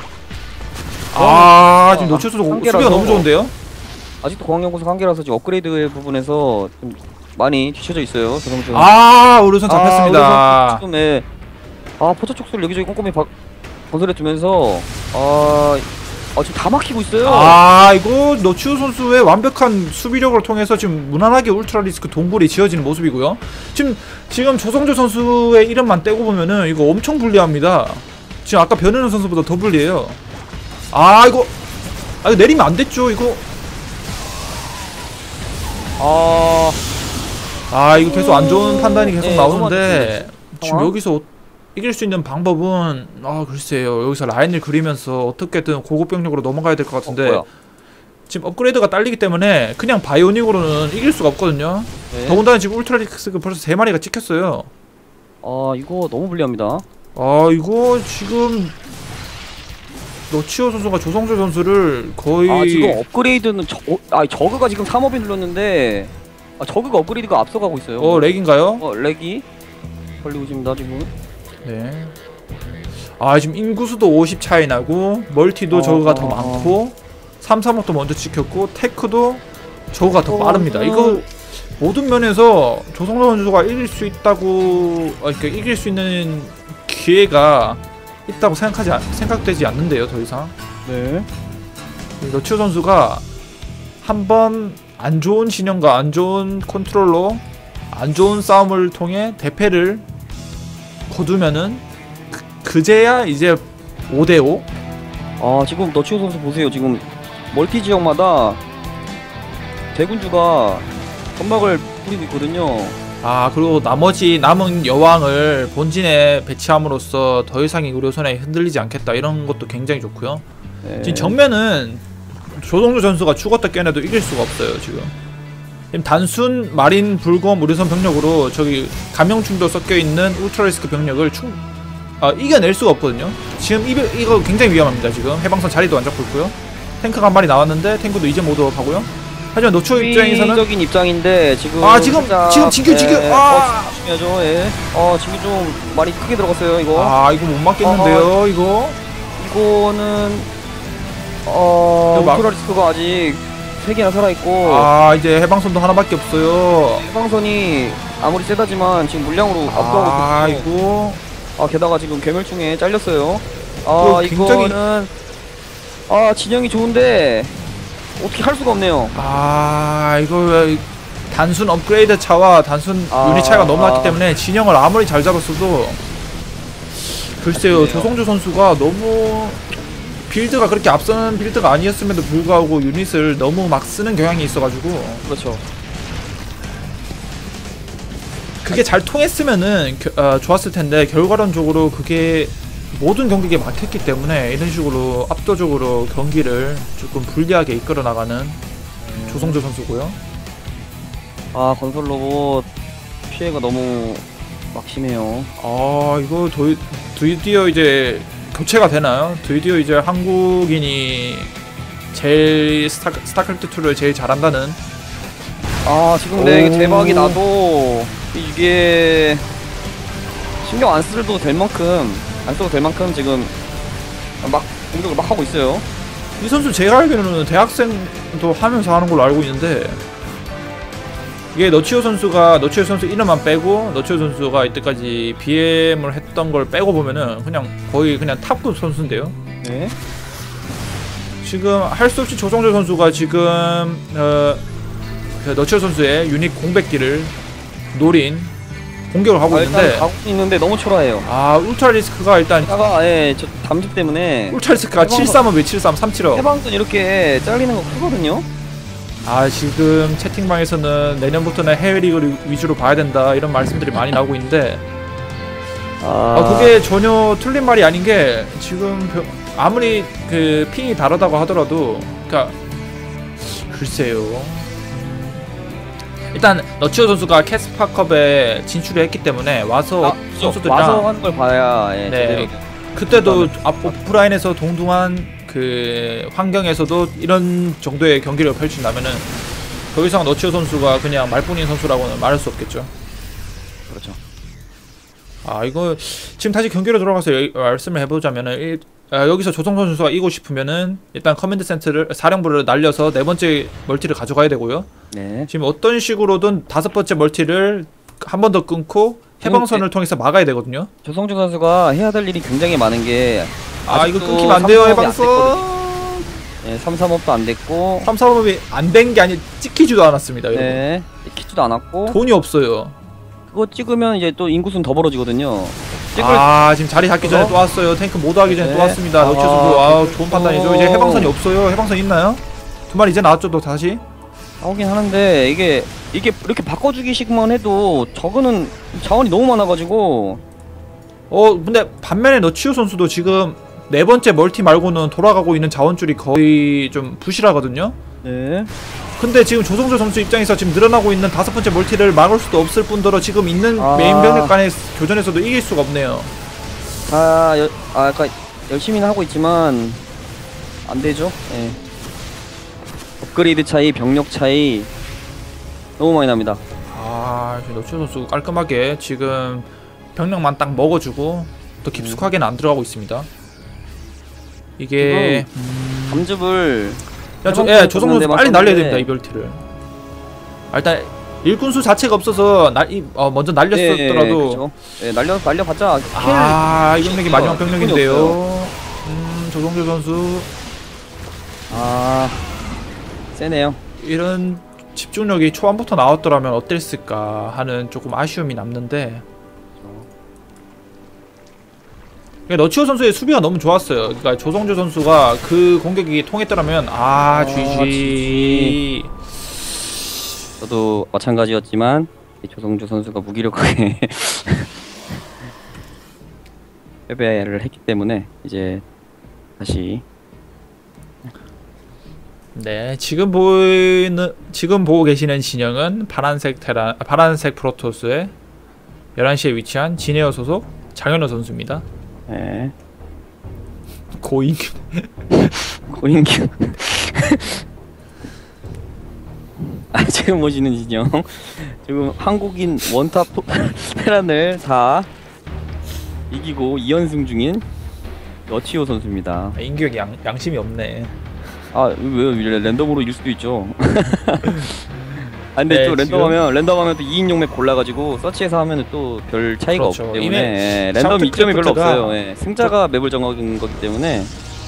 아 지금 아, 노출수도 한계라서. 수비가 너무 좋은데요. 아직도 공항연구소 한계라서 지금 업그레이드 부분에서 좀 많이 뒤쳐져 있어요. 조성준. 아 우르선 잡혔습니다. 아, 지금 예. 아 포자 촉수를 여기저기 꼼꼼히 바, 건설해 두면서 아, 아 지금 다 막히고 있어요. 아 이거 너치우 선수의 완벽한 수비력을 통해서 지금 무난하게 울트라 리스크 동굴이 지어지는 모습이고요. 지금 지금 조성조 선수의 이름만 떼고 보면은 이거 엄청 불리합니다. 지금 아까 변현우 선수보다 더 불리해요. 아 이거 아 이거 내리면 안 됐죠 이거. 아, 아 이거 계속 안 좋은 판단이 계속 네, 나오는데 지금 상황? 여기서 이길 수 있는 방법은 아 글쎄요 여기서 라인을 그리면서 어떻게든 고급 병력으로 넘어가야 될 것 같은데 어, 뭐야? 지금 업그레이드가 딸리기 때문에 그냥 바이오닉으로는 이길 수가 없거든요. 네. 더군다나 지금 울트라리스가 벌써 세 마리가 찍혔어요. 아 이거 너무 불리합니다. 아 이거 지금 너치오 선수가 조성조 선수를 거의 아 지금 업그레이드는 저, 어, 아 저그가 지금 삼 업이 눌렀는데 아 저그가 업그레이드가 앞서가고 있어요. 어 렉인가요? 어 렉이 걸리고 있습니다 지금. 네. 아 지금 인구수도 오십 차이 나고 멀티도 어, 저거가 어, 더 어. 많고 삼, 삼업도 먼저 찍혔고 테크도 저거가 더 어, 빠릅니다. 음. 이거 모든 면에서 조성조 선수가 이길 수 있다고 아, 그러니까 이길 수 있는 기회가 있다고 생각하지 않- 생각되지 않는데요 더 이상. 네. 너치오 선수가 한번 안 좋은 진영과 안 좋은 컨트롤로 안 좋은 싸움을 통해 대패를 거두면은 그, 그제야 이제 오 대 오. 아 지금 너치오 선수 보세요. 지금 멀티 지역마다 대군주가 점막을 뿌리고 있거든요. 아 그리고 나머지 남은 여왕을 본진에 배치함으로써 더 이상의 의료선에 흔들리지 않겠다 이런 것도 굉장히 좋고요. 네. 지금 정면은 조성주 선수가 죽었다 깨어나도 이길 수가 없어요 지금. 지금 단순 마린 불검 의료선 병력으로 저기 감염충도 섞여 있는 울트라리스크 병력을 충 아, 이겨낼 수가 없거든요. 지금 이, 이거 굉장히 위험합니다. 지금 해방선 자리도 안 잡고 있고요. 탱크가 한 마리 나왔는데 탱크도 이제 못 하고요. 하지만 노초 입장에서는 적인 입장인데 지금 아, 지금, 살짝, 지금 진규, 진규, 예, 아! 어, 조심해야죠. 예. 어 진규 좀 많이 크게 들어갔어요 이거. 아 이거 못 맞겠는데요 이거. 이거는 어 이거 막- 울트라리스크가 아직 세 개나 살아 있고 아 이제 해방선도 하나밖에 없어요. 해방선이 아무리 세다지만 지금 물량으로 아 압도하고 있고 이거 아 게다가 지금 괴멸충에 잘렸어요. 아 어, 굉장히- 이거는 아 진영이 좋은데 어떻게 할 수가 없네요. 아 이거 왜 단순 업그레이드 차와 단순 아, 유닛 차이가 너무 났기 아. 때문에 진영을 아무리 잘 잡았어도 글쎄요 그래요. 조성주 선수가 너무 빌드가 그렇게 앞서는 빌드가 아니었음에도 불구하고 유닛을 너무 막 쓰는 경향이 있어가지고 그렇죠. 그게 잘 통했으면은 겨, 어, 좋았을 텐데 결과론적으로 그게 모든 경기에 막혔기 때문에 이런 식으로 압도적으로 경기를 조금 불리하게 이끌어 나가는 조성주 선수고요. 아 건설 로봇 피해가 너무 막심해요. 아 이거 도, 드디어 이제 교체가 되나요? 드디어 이제 한국인이 제일 스타, 스타크래프트 이를 제일 잘한다는. 아 지금 근데 이게 오. 대박이 나도 이게 신경 안 써도 될 만큼 안 써도 될 만큼 지금 막 공격을 막 하고 있어요. 이 선수 제가 알기로는 대학생도 하면서 하는 걸로 알고 있는데 이게 너치오 선수가 너치오 선수 이름만 빼고 너치오 선수가 이때까지 비엠을 했던 걸 빼고 보면은 그냥 거의 그냥 탑급 선수인데요. 네. 지금 할 수 없이 조성조 선수가 지금 어, 그 너치오 선수의 유닛 공백기를 노린 공격을 하고 아, 있는데 일단 가고 있는데 너무 초라해요. 아 울트라 리스크가 일단 게다가 예저 담즙 때문에 울트라 리스크가 해방선- 칠삼은 왜 칠삼 삼칠오. 해방선 이렇게 잘리는 거 크거든요. 아 지금 채팅방에서는 내년부터는 해외 리그를 위주로 봐야 된다 이런 말씀들이 많이 나오고 있는데 아, 아 그게 전혀 틀린 말이 아닌 게 지금 벼- 아무리 그 핑이 다르다고 하더라도 그니까 글쎄요. 일단 너치오 선수가 캐스파컵에 진출을 했기 때문에 와서 아, 선수들이랑 와서 하는 걸 봐야 예, 네. 제대로. 그때도 앞 오프라인에서 동등한 그 환경에서도 이런 정도의 경기를 펼친다면은 더 이상 너치오 선수가 그냥 말뿐인 선수라고는 말할 수 없겠죠. 그렇죠. 아 이거 지금 다시 경기로 돌아가서 여, 말씀을 해보자면은 일, 아, 여기서 조성선 선수가 이기고 싶으면은 일단 커맨드 센터를 사령부를 날려서 네 번째 멀티를 가져가야 되고요. 네. 지금 어떤 식으로든 다섯 번째 멀티를 한 번 더 끊고 해방선을 통해서 막아야 되거든요. 조성주 선수가 해야 될 일이 굉장히 많은 게 아 이거 아직도 끊기면 안 돼요 삼, 삼업이 안 해방선. 예, 삼, 삼업도 안 됐고 삼, 사업이 안 된 게 아니 찍히지도 않았습니다. 여러분. 네. 키지도 않았고 돈이 없어요. 그거 찍으면 이제 또 인구수는 더 벌어지거든요. 찍을 아 지금 자리 잡기 전에 그거? 또 왔어요. 탱크 모두 하기 전에 네. 또 왔습니다. 아, 너치오 선수 아 그리고- 좋은 판단이죠. 이제 해방선이 없어요. 해방선 있나요? 두 마리 이제 나왔죠 또 다시. 나오긴 하는데 이게 이게 이렇게 바꿔주기식만 해도 저거는 자원이 너무 많아가지고 어 근데 반면에 너치오 선수도 지금 네 번째 멀티 말고는 돌아가고 있는 자원줄이 거의 좀 부실하거든요. 네. 근데 지금 조성조 선수 입장에서 지금 늘어나고 있는 다섯 번째 멀티를 막을 수도 없을 뿐더러 지금 있는 아. 메인 병력 간의 교전에서도 이길 수가 없네요. 아, 여, 아, 아까 열심히는 하고 있지만 안 되죠. 예. 업그레이드 차이, 병력 차이 너무 많이 납니다. 아 지금 너치오 선수 깔끔하게 지금 병력만 딱 먹어주고 더 깊숙하게는 안 들어가고 있습니다. 이게 음... 담즙을 야, 조, 해방선을 예, 조성조 선수 데만 빨리 날려야 썼는데 됩니다 이 멀티를. 아, 일단 일꾼수 자체가 없어서 날, 이, 어, 먼저 날렸었더라도 그렇죠. 예, 날려 날려봤자 아 이 병력이 마지막 일꾼이 병력인데요. 없어요. 음 조성조 선수 아 세네요. 이런 집중력이 초반부터 나왔더라면 어땠을까 하는 조금 아쉬움이 남는데 그러니까 너치오 선수의 수비가 너무 좋았어요. 그러니까 조성조 선수가 그 공격이 통했더라면 아, 아, 지지. 저도 마찬가지였지만 이 조성주 선수가 무기력하게 패배를 했기 때문에 이제 다시 네, 지금 보이는 지금 보고 계시는 진영은 파란색 테라 아, 파란색 프로토스의 열한 시에 위치한 진에어 소속 장현우 선수입니다. 예. 고인 고인규 아 지금 보시는 진영 지금 한국인 원탑 토- 테란을 다 이기고 이 연승 중인 너치오 선수입니다. 아, 인격이 양, 양심이 없네. 아 왜요? 랜덤으로 이길 수도 있죠. 아 근데 네, 또 지금- 랜덤하면 랜덤하면 또 이인용 맵 골라가지고 서치해서 하면은 또 별 차이가 그렇죠. 없기 이미 때문에 예, 랜덤 샤우트 이점이 별로 크래프트가- 없어요. 예, 승자가 맵을 정하는 거기 때문에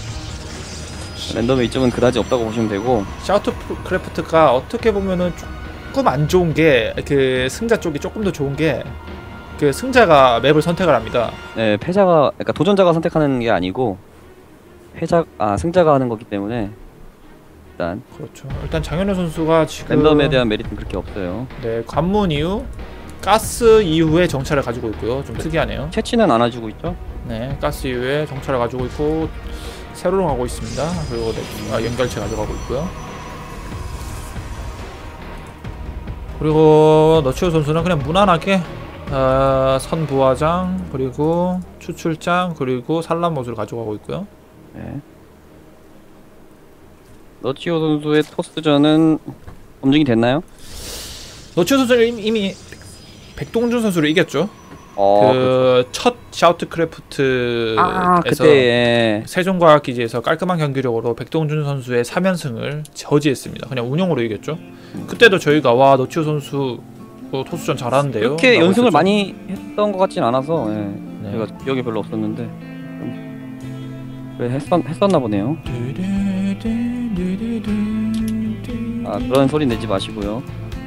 랜덤의 이점은 그다지 없다고 보시면 되고. 샤우트 크래프트가 어떻게 보면은 조금 안 좋은 게 그 승자 쪽이 조금 더 좋은 게 그 승자가 맵을 선택을 합니다. 네, 패자가 그러니까 도전자가 선택하는 게 아니고 패자 아 승자가 하는 거기 때문에 일단 그렇죠. 일단 장현우 선수가 지금 랜덤에 대한 메리트는 그렇게 없어요. 네, 관문 이후 가스 이후에 정찰을 가지고 있고요. 좀 특이하네요. 채취는 안아주고 있죠. 네, 가스 이후에 정찰을 가지고 있고 세로로 가고 있습니다. 그리고 네, 아, 연결체 가져가고 있고요. 그리고 너치오 선수는 그냥 무난하게 어, 선부화장 그리고 추출장 그리고 산란못을 가져가고 있고요. 네. 너치오 선수의 토스전은 검증이 됐나요? 너치오 선수는 이미, 이미 백동준 선수를 이겼죠. 어, 그 첫 샤우트 크래프트에서 아 그때 세종과학기지에서 깔끔한 경기력으로 백동준 선수의 삼 연승을 저지했습니다. 그냥 운영으로 이겼죠. 그때도 저희가 와 너치오 선수 어, 토스전 잘하는데요. 그렇게 라고 연승을 했었죠. 많이 했던 것 같진 않아서 예. 네. 제가 기억이 별로 없었는데 음, 그래 했었, 했었나 보네요. 아 그런 소리 내지 마시고요.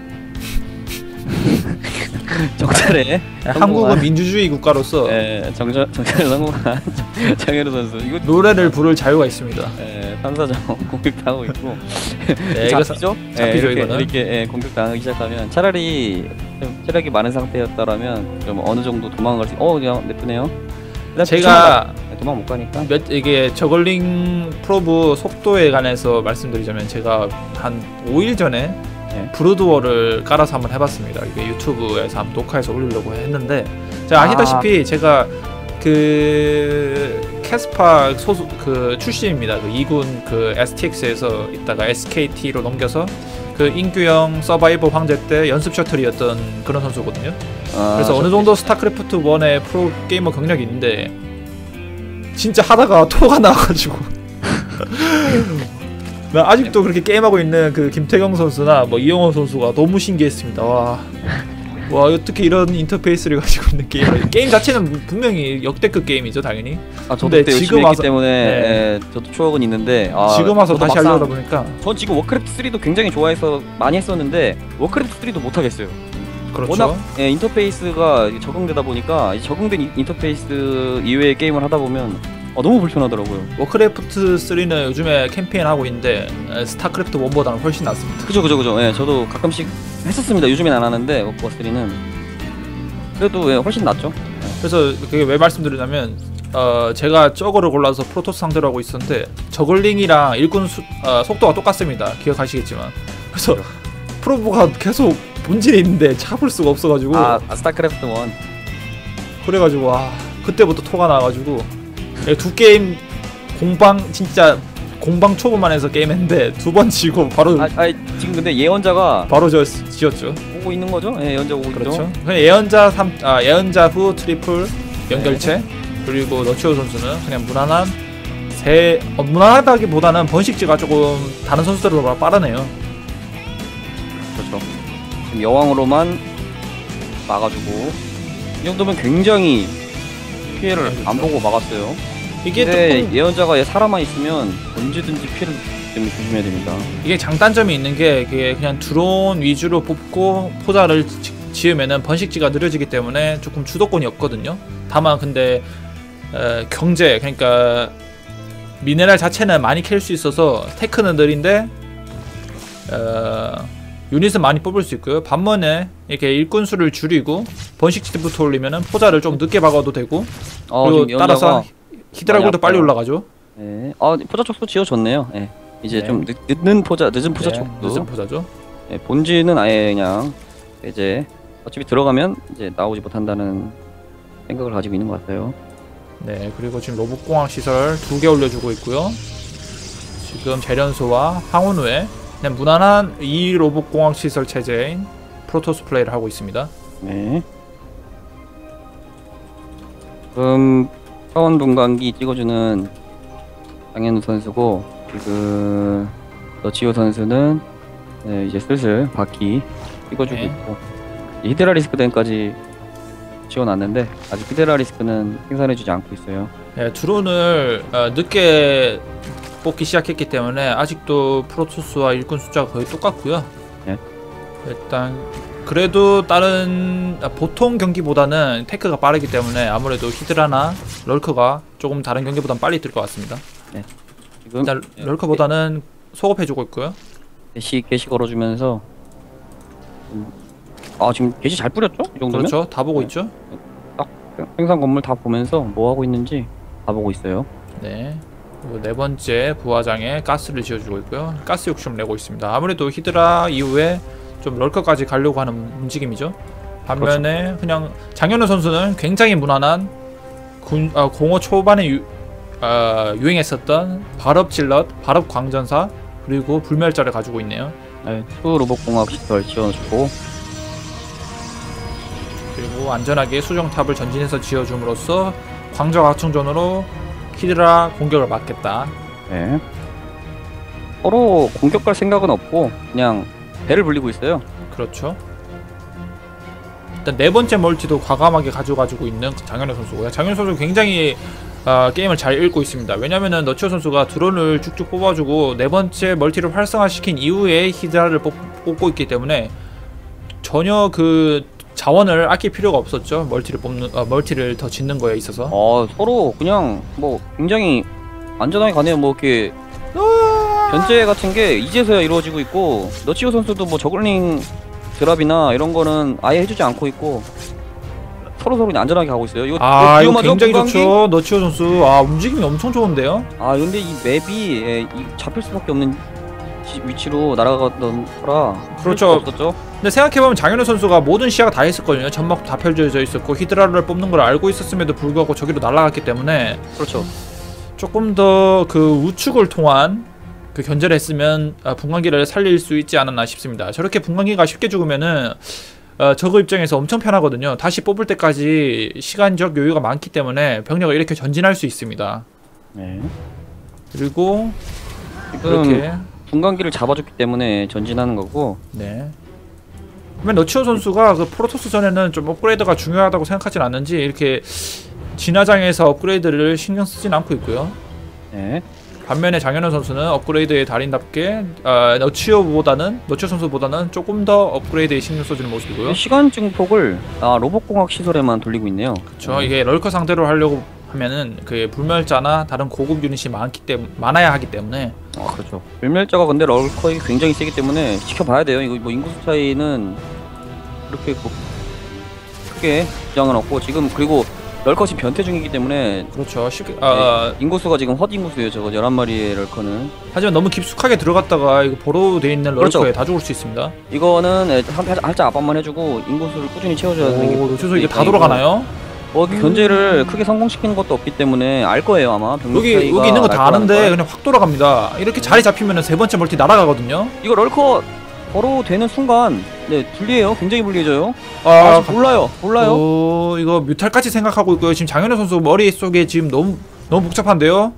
정찰에 한국은 민주주의 국가로서 예, 정찰 정찰 성공한 장현우 선수 이거 노래를 부를 자유가 있습니다. 예, 탐사정 공격당하고 있고 네, 이거 사- 잡히죠? 잡히죠, 예, 이렇게, 이거는. 이렇게 예, 공격당하기 시작하면 차라리 좀 체력이 많은 상태였다라면 좀 어느 정도 도망갈 수. 어 그냥 내쁘네요. 일단 제가 도망, 도망 못 가니까. 몇 이게 저글링 프로브 속도에 관해서 말씀드리자면 제가 한 오 일 전에 네. 브루드워를 깔아서 한번 해봤습니다. 이게 유튜브에서 한번 녹화해서 올리려고 했는데 제가 아. 아시다시피 제가 그 캐스파 소수 그 출신입니다. 그 이 군 그 에스티엑스에서 있다가 에스케이티로 넘겨서 그 인규형 서바이버 황제 때 연습 셔틀이었던 그런 선수거든요. 아, 그래서 어느 정도 스타크래프트 일의 프로 게이머 경력이 있는데 진짜 하다가 토가 나와가지고 나 아직도 그렇게 게임하고 있는 그 김태경 선수나 뭐 이영호 선수가 너무 신기했습니다. 와, 와 어떻게 이런 인터페이스를 가지고 있는 게임을 게임 자체는 분명히 역대급 게임이죠 당연히. 아 저도 근데 그때 열심히 지금 했기 와서- 때문에 네. 예, 저도 추억은 있는데 아, 지금 와서 저도 다시 막상- 하려다 보니까 전 지금 워크래프트 쓰리도 굉장히 좋아해서 많이 했었는데 워크래프트 쓰리도 못 하겠어요. 그렇죠. 워낙 예, 인터페이스가 적응되다 보니까 이 적응된 이- 인터페이스 이외의 게임을 하다 보면 어, 너무 불편하더라고요. 워크래프트 쓰리는 요즘에 캠페인 하고 있는데 에, 스타크래프트 일보다는 훨씬 낫습니다. 그죠 그죠 그죠. 예, 저도 가끔씩 했었습니다. 요즘엔 안 하는데 워크워 쓰리는 그래도 예, 훨씬 낫죠. 그래서 그게 왜 말씀드리냐면 어 제가 저거를 골라서 프로토스 상대로 하고 있었는데 저글링이랑 일꾼 수, 어, 속도가 똑같습니다. 기억하시겠지만 그래서 프로브가 계속 본진에 있는데 잡을 수가 없어가지고 아, 아 스타크래프트 원. 그래가지고 와 그때부터 토가 나가지고 두 게임 공방 진짜 공방 초보만 해서 게임했는데 두 번 지고 바로 아, 아 지금 근데 예언자가 바로 저 지었죠. 오고 있는 거죠? 예, 예언자 오고 그렇죠. 있죠. 그냥 예언자 삼 아 예언자 후 트리플 연결체 그리고 너치오 선수는 그냥 무난한 세 어, 무난하다기보다는 번식지가 조금 다른 선수들보다 빠르네요. 그렇죠. 지금 여왕으로만 막아주고 이 정도면 굉장히 피해를 네, 그렇죠. 안 보고 막았어요. 이게 근데 조금 예언자가 얘 살아만 있으면 언제든지 피해를 주기 때문에 조심해야 됩니다. 이게 장단점이 있는 게 이게 그냥 드론 위주로 뽑고 포자를 지, 지으면은 번식지가 느려지기 때문에 조금 주도권이 없거든요. 다만 근데 어, 경제 그러니까 미네랄 자체는 많이 캘 수 있어서 테크는 느린데 어, 유닛은 많이 뽑을 수 있고요. 반면에 이렇게 일꾼 수를 줄이고 번식지부터 올리면은 포자를 좀 늦게 박아도 되고 어, 그리고 지금 따라서 예언자가 히드라굴도 많이 빨리 아파요. 올라가죠. 네. 아, 포자 촉수 지어줬네요. 예. 이제 네. 좀 늦, 늦는 포자, 늦은 포자 네, 촉수. 늦은 포자죠. 예, 본진은 아예 그냥 이제 어차피 들어가면 이제 나오지 못한다는 생각을 가지고 있는 것 같아요. 네, 그리고 지금 로봇공학 시설 두 개 올려주고 있고요. 지금 재련소와 항원후에 그냥 무난한 이 로봇공학 시설 체제인 프로토스 플레이를 하고 있습니다. 네. 그럼 차원 분광기 찍어주는 장현우 선수고 지금 너치오 선수는 네, 이제 슬슬 바퀴 찍어주고 네. 있고 히드라 리스크 댐까지 지어놨는데 아직 히드라 리스크는 생산해주지 않고 있어요. 네, 드론을 어, 늦게 뽑기 시작했기 때문에 아직도 프로토스와 일꾼 숫자가 거의 똑같고요. 네. 일단 그래도 다른 아, 보통 경기보다는 테크가 빠르기 때문에 아무래도 히드라나 럴커가 조금 다른 경기보다는 빨리 뜰 것 같습니다. 네. 지금 일단 럴커보다는 소급해주고 있고요. 게시 게시 걸어주면서 음, 아 지금 게시 잘 뿌렸죠? 이 정도면? 그렇죠. 다 보고 네. 있죠. 생산 건물 다 보면서 뭐 하고 있는지 다 보고 있어요. 네. 그리고 네 번째 부화장에 가스를 지어주고 있고요. 가스 욕심을 내고 있습니다. 아무래도 히드라 이후에 좀 럴커까지 가려고 하는 움직임이죠. 반면에 그렇죠. 그냥 장현우 선수는 굉장히 무난한 군, 아, 공허 초반에 유, 아, 유행했었던 발업 질럿, 발업 광전사 그리고 불멸자를 가지고 있네요. 네, 투 로봇공학 시설 지어주고 그리고 안전하게 수정탑을 전진해서 지어줌으로써 광적 악충전으로 히드라 공격을 막겠다. 네. 서로 공격할 생각은 없고 그냥 배를 불리고 있어요. 그렇죠. 일단 네 번째 멀티도 과감하게 가져가지고 있는 장현우 선수고요. 장현우 선수 굉장히 어, 게임을 잘 읽고 있습니다. 왜냐면은 너치오 선수가 드론을 쭉쭉 뽑아주고 네 번째 멀티를 활성화시킨 이후에 히드라를 뽑, 뽑고 있기 때문에 전혀 그 자원을 아낄 필요가 없었죠. 멀티를 뽑는 어, 멀티를 더 짓는 거에 있어서. 어 서로 그냥 뭐 굉장히 안전하게 가네요. 뭐 이렇게 견제 같은 게 이제서야 이루어지고 있고 너치오 선수도 뭐 저글링 드랍이나 이런 거는 아예 해주지 않고 있고 서로 서로 그냥 안전하게 가고 있어요. 이거 아 이거 위험하죠? 굉장히 분광기? 좋죠. 너치오 선수 아 움직임이 엄청 좋은데요. 아 근데 이 맵이 예, 이 잡힐 수밖에 없는 지- 위치로 날아가던 거라 그렇죠. 없었죠. 근데 생각해보면 장현우 선수가 모든 시야가 다 있었거든요. 전막도 다 펼쳐져 있었고 히드라를 뽑는 걸 알고 있었음에도 불구하고 저기로 날아갔기 때문에 그렇죠. 조금 더 그 우측을 통한 그 견제를 했으면 아, 분광기를 살릴 수 있지 않았나 싶습니다. 저렇게 분광기가 쉽게 죽으면은 어, 저그 입장에서 엄청 편하거든요. 다시 뽑을 때까지 시간적 여유가 많기 때문에 병력을 이렇게 전진할 수 있습니다. 네. 그리고 지금 이렇게 분광기를 잡아줬기 때문에 전진하는 거고. 네. 그러면 너치오 선수가 그 프로토스 전에는 좀 업그레이드가 중요하다고 생각하진 않는지 이렇게 진화장에서 업그레이드를 신경 쓰진 않고 있고요. 네. 반면에 장현우 선수는 업그레이드의 달인답게 어, 너치오보다는 너치오 선수보다는 조금 더 업그레이드에 신경 써주는 모습이고요. 시간 증폭을 아, 로봇공학 시설에만 돌리고 있네요. 그렇죠. 이게 럴커 상대로 하려고 하면은 그 불멸자나 다른 고급 유닛이 많기 때문에 많아야 하기 때문에 아 그렇죠. 불멸자가 근데 럴커이 굉장히 세기 때문에 지켜봐야 돼요. 이거 뭐 인구수 차이는 그렇게 뭐 크게 지장은 없고 지금 그리고 럴컷이 변태 중이기 때문에 그렇죠. 쉽게 아, 네, 인구수가 지금 헛 인구수예요. 저거 열한 마리의 럴커는. 하지만 너무 깊숙하게 들어갔다가 이거 보로 돼 있는 럴커에 그렇죠. 다 죽을 수 있습니다. 이거는 애- 한- 살짝 압박만 해주고 인구수를 꾸준히 채워줘야 되는 게 오, 노치오 이게 다 돌아가나요? 뭐 견제를 크게 성공시키는 것도 없기 때문에 알 거예요 아마. 병력 여기 차이가 여기 있는 거 날 다 거라는 아는데 걸. 그냥 확 돌아갑니다. 이렇게 자리 잡히면은 세 번째 멀티 날아가거든요. 이거 럴커 바로 되는 순간 네 불리해요. 굉장히 불리해져요. 아, 아, 지금 몰라요. 몰라요. 어, 이거 뮤탈까지 생각하고 있고요. 지금 장현우 선수 머릿속에 지금 너무 너무 복잡한데요.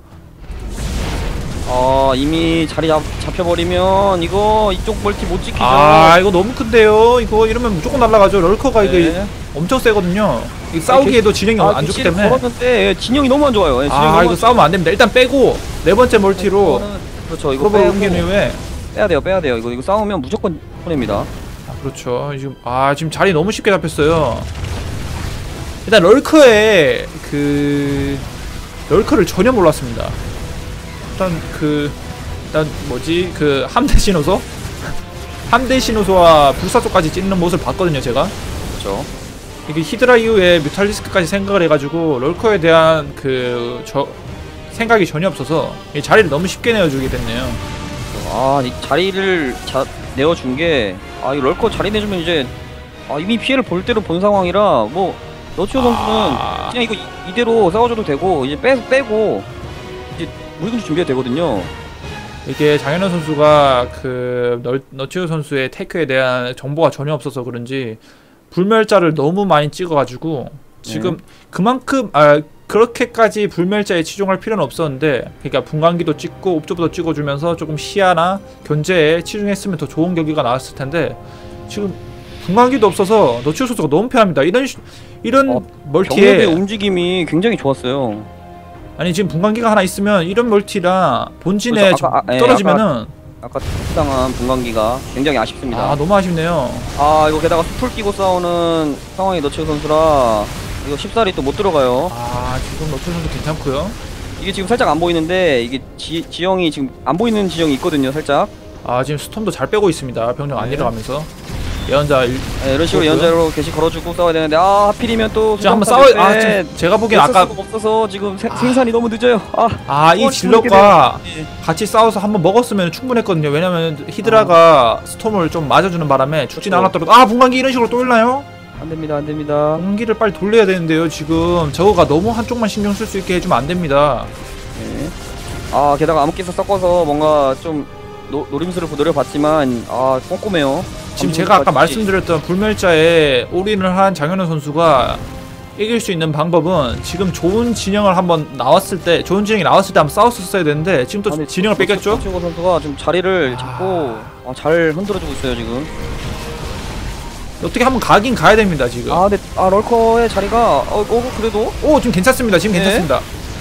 아 이미 자리 잡, 잡혀버리면 이거 이쪽 멀티 못 지키죠. 아, 이거 너무 큰데요. 이거 이러면 무조건 날아가죠. 럴커가 이게 네. 엄청 세거든요. 이 싸우기에도 진영이 아, 안 좋기 기지를 때문에. 걸었는데 예, 진영이 너무 안 좋아요. 예, 진영이 아, 너무 이거 안 싸우면 안 됩니다. 일단 빼고 네 번째 멀티로 이거는- 그렇죠. 이거 프로볼 빼고 옮긴 이후에 빼야 돼요. 빼야 돼요. 이거 이거 싸우면 무조건 보냅니다. 아, 그렇죠. 지금 아, 지금 자리 너무 쉽게 잡혔어요. 일단 럴커의 그 럴커를 전혀 몰랐습니다. 일단 그 일단 뭐지 그 함대 신호소 함대 신호소와 불사조까지 찢는 모습을 봤거든요 제가. 그렇죠. 이게 히드라 이후에 뮤탈리스크까지 생각을 해가지고 럴커에 대한 그 저 생각이 전혀 없어서 이 자리를 너무 쉽게 내어주게 됐네요. 아, 이 자리를 자, 내어준 게, 아, 이 럴커 자리 내주면 이제, 아, 이미 피해를 볼 대로 본 상황이라, 뭐, 너치오 선수는 아... 그냥 이거 이, 이대로 싸워줘도 되고, 이제 빼, 빼고, 이제 무리군주 준비가 되거든요. 이게 장현우 선수가 그 널, 너치오 선수의 테크에 대한 정보가 전혀 없어서 그런지 불멸자를 너무 많이 찍어가지고 지금 네. 그만큼 아 그렇게까지 불멸자에 치중할 필요는 없었는데 그러니까 분광기도 찍고 옵저버도 찍어주면서 조금 시야나 견제에 치중했으면 더 좋은 경기가 나왔을 텐데 지금 분광기도 없어서 너치오 선수가 너무 편합니다. 이런 시- 이런 어, 멀티에 병력의 움직임이 굉장히 좋았어요. 아니 지금 분광기가 하나 있으면 이런 멀티라 본진에 그렇죠. 좀 아까- 아, 예, 떨어지면은 아까 특당한 분광기가 굉장히 아쉽습니다. 아 너무 아쉽네요. 아 이거 게다가 숲을 끼고 싸우는 상황이 너치오 선수라 이거 쉽사리 또 못 들어가요. 아 지금 너치오 선수 괜찮고요. 이게 지금 살짝 안 보이는데 이게 지, 지형이 지금 안 보이는 지형이 있거든요 살짝. 아 지금 스톰도 잘 빼고 있습니다. 병력 안 네. 내려가면서 예언자 일... 네, 이런 식으로 그렇고요. 연자로 개시 걸어주고 싸워야 되는데 아 하필이면 또 지금 한번 싸워. 아 지금 제가 보기엔 아까 없어서 지금 세, 아. 생산이 너무 늦어요. 아, 아 이 어, 질럿과 네. 같이 싸워서 한번 먹었으면 충분했거든요. 왜냐면 히드라가 스톰을 좀 맞아주는 바람에 죽진 그렇죠. 않았더라도 아 분광기 이런 식으로 또 일나요? 안 됩니다, 안 됩니다. 분광기를 빨리 돌려야 되는데요. 지금 저거가 너무 한쪽만 신경 쓸 수 있게 해주면 안 됩니다. 네. 아 게다가 암흑기사 섞어서 뭔가 좀 노, 노림수를 노려봤지만 아 꼼꼼해요. 지금 제가 아까 말씀드렸던 불멸자에 올인을 한 장현우 선수가 이길 수 있는 방법은 지금 좋은 진영을 한번 나왔을 때 좋은 진영이 나왔을 때 한번 싸웠었어야 되는데 지금 또 아니, 진영을 뺏겼죠? 최고 선수가 좀 자리를 잡고 아, 잘 흔들어주고 있어요 지금. 어떻게 한번 가긴 가야 됩니다 지금. 아, 근데 아 럴커의 자리가 어, 어 그래도 오 지금 괜찮습니다. 지금 네. 괜찮습니다.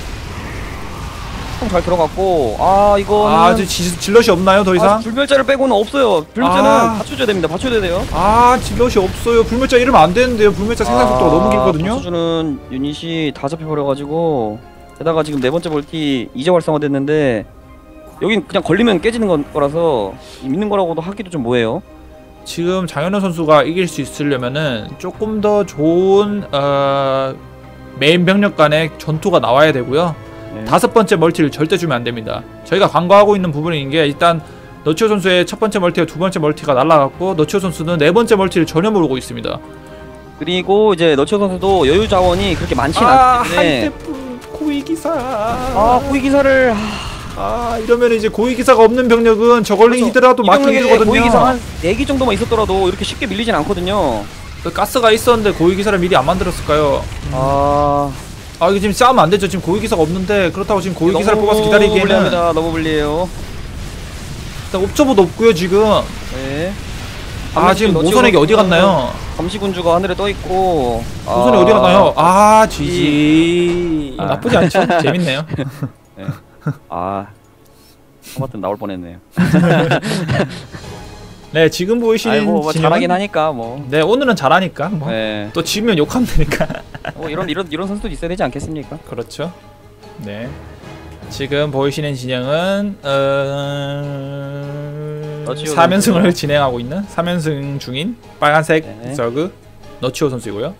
좀 잘 들어갔고 아 이거는 아 지금 지- 질럿이 없나요 더 아, 이상? 불멸자를 빼고는 없어요. 불멸자는 아. 받쳐줘야 됩니다. 받쳐줘야 돼요. 아 질럿이 없어요. 불멸자 이러면 안 되는데요. 불멸자 생산 속도가 너무 길거든요. 받쳐주는 유닛이 다 잡혀버려가지고 게다가 지금 네 번째 볼티 이제 활성화됐는데 여긴 그냥 걸리면 깨지는 건- 거라서 믿는 거라고도 하기도 좀 뭐해요. 지금 장현우 선수가 이길 수 있으려면은 조금 더 좋은 어, 메인 병력 간의 전투가 나와야 되고요. 네. 다섯 번째 멀티를 절대 주면 안 됩니다. 저희가 간과하고 있는 부분인 게 일단 너치오 선수의 첫 번째 멀티와 두 번째 멀티가 날라갔고 너치오 선수는 네 번째 멀티를 전혀 모르고 있습니다. 그리고 이제 너치오 선수도 여유 자원이 그렇게 많지는 아 않기 때문에 하이테프 고위 기사. 아 호위 기사를 아 이러면 이제 고위 기사가 없는 병력은 저걸링 히드라도 막기 힘들거든요. 호위 기사 한 네 기 정도만 있었더라도 이렇게 쉽게 밀리진 않거든요. 그 가스가 있었는데 고위 기사를 미리 안 만들었을까요? 아 아 이게 지금 싸우면 안 되죠. 지금 고위 기사가 없는데 그렇다고 지금 고위 기사를 너무 뽑아서 기다리기에는 불리합니다. 너무 불리해요. 일단 옵저버도 없고요 지금. 네. 아 지금 모선액이 어디 갔나요? 감시군주가 하늘에 떠 있고. 모선이 아, 어디 갔나요? 아 지지. 아. 나쁘지 않죠? 재밌네요. 네. 아, 하마튼 나올 뻔했네요. 네 지금 보이시는 아이고 뭐 진영은- 잘하긴 하니까 뭐. 네 오늘은 잘하니까 뭐. 네. 또 지면 욕하면 되니까. 뭐 이런 이런 이런 선수도 있어야 되지 않겠습니까? 그렇죠. 네. 지금 보이시는 진영은 어... 너치오 삼 연승을 선수요. 진행하고 있는 삼 연승 중인 빨간색 네. 저그 너치오 선수이고요.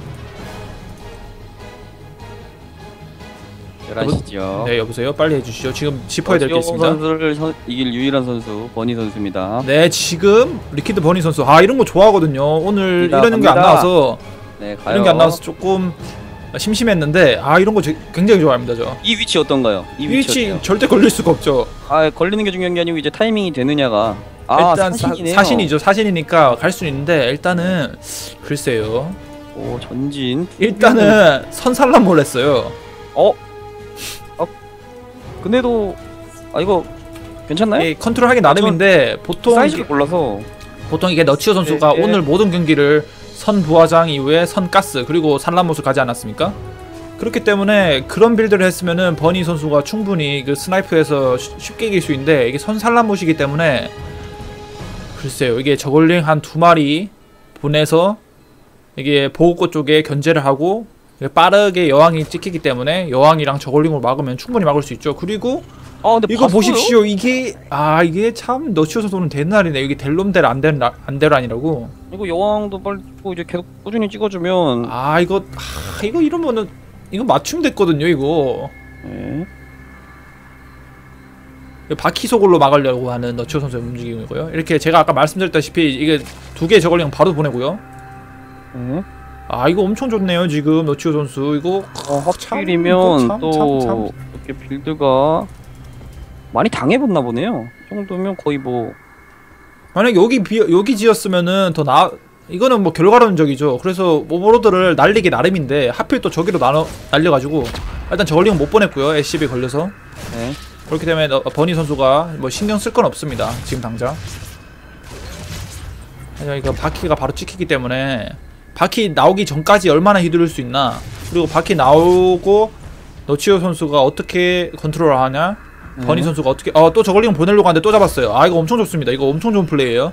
열한 시죠. 네 여보세요. 빨리 해주시죠. 지금 짚어야 될 게 있습니다. 선수를 선, 이길 유일한 선수 버니 선수입니다. 네 지금 리퀴드 버니 선수 아 이런 거 좋아하거든요. 오늘 갑니다, 이런 게 안 갑니다. 나와서 네, 가요. 이런 게 안 나와서 조금 심심했는데 아 이런 거 제- 굉장히 좋아합니다 저. 이 위치 어떤가요? 이 위치, 위치 어때요? 절대 걸릴 수가 없죠. 아 걸리는 게 중요한 게 아니고 이제 타이밍이 되느냐가. 아 일단 사신이네요. 사, 신이죠 사신이니까 갈 수 있는데 일단은 글쎄요. 오 전진. 일단은 선산란몰 했어요. 어? 어? 근데도 아 이거 괜찮나요? 이 컨트롤하기 나름인데 보통 사이즈를 이게, 골라서 보통 이게 너치오 선수가 예, 예. 오늘 모든 경기를 선 부화장 이후에 선 가스 그리고 산란못을 가지 않았습니까? 그렇기 때문에 그런 빌드를 했으면은 버니 선수가 충분히 그 스나이프에서 쉬- 쉽게 이길 수 있는데 이게 선 산란못이기 때문에 글쎄요 이게 저글링 한 두 마리 보내서 이게 보호구 쪽에 견제를 하고 빠르게 여왕이 찍히기 때문에 여왕이랑 저글링으로 막으면 충분히 막을 수 있죠. 그리고 아 근데 이거 봤어요? 보십시오. 이게 아 이게 참 너치오 선수는 된 날이네. 이게 델롬델 안된 안데란이라고. 이거 여왕도 빨리 찍고 이제 계속 꾸준히 찍어주면 아 이거 아, 이거 이러면은 이거 맞춤 됐거든요. 이거 네. 바퀴속으로 막으려고 하는 너치오 선수의 움직임이고요. 이렇게 제가 아까 말씀드렸다시피 이게 두 개 저걸링 바로 보내고요. 네. 아 이거 엄청 좋네요. 지금 너치오 선수 이거 어, 참, 하필이면 참, 또 참, 참. 이렇게 빌드가 많이 당해봤나 보네요. 이 정도면 거의 뭐 만약 여기 비 여기 지었으면은 더 나. 이거는 뭐 결과론적이죠. 그래서 오버로드를 날리기 나름인데 하필 또 저기로 나눠 날려가지고 일단 저걸링은 못 보냈고요. 에스씨비 걸려서. 네. 그렇기 때문에 너, 버니 선수가 뭐 신경 쓸 건 없습니다. 지금 당장. 하지만 이거 바퀴가 바로 찍히기 때문에 바퀴 나오기 전까지 얼마나 휘두를 수 있나, 그리고 바퀴 나오고 너치오 선수가 어떻게 컨트롤을 하냐, 네. 버니 선수가 어떻게 어 또 저걸링 보내려고 하는데 또 잡았어요. 아 이거 엄청 좋습니다. 이거 엄청 좋은 플레이예요.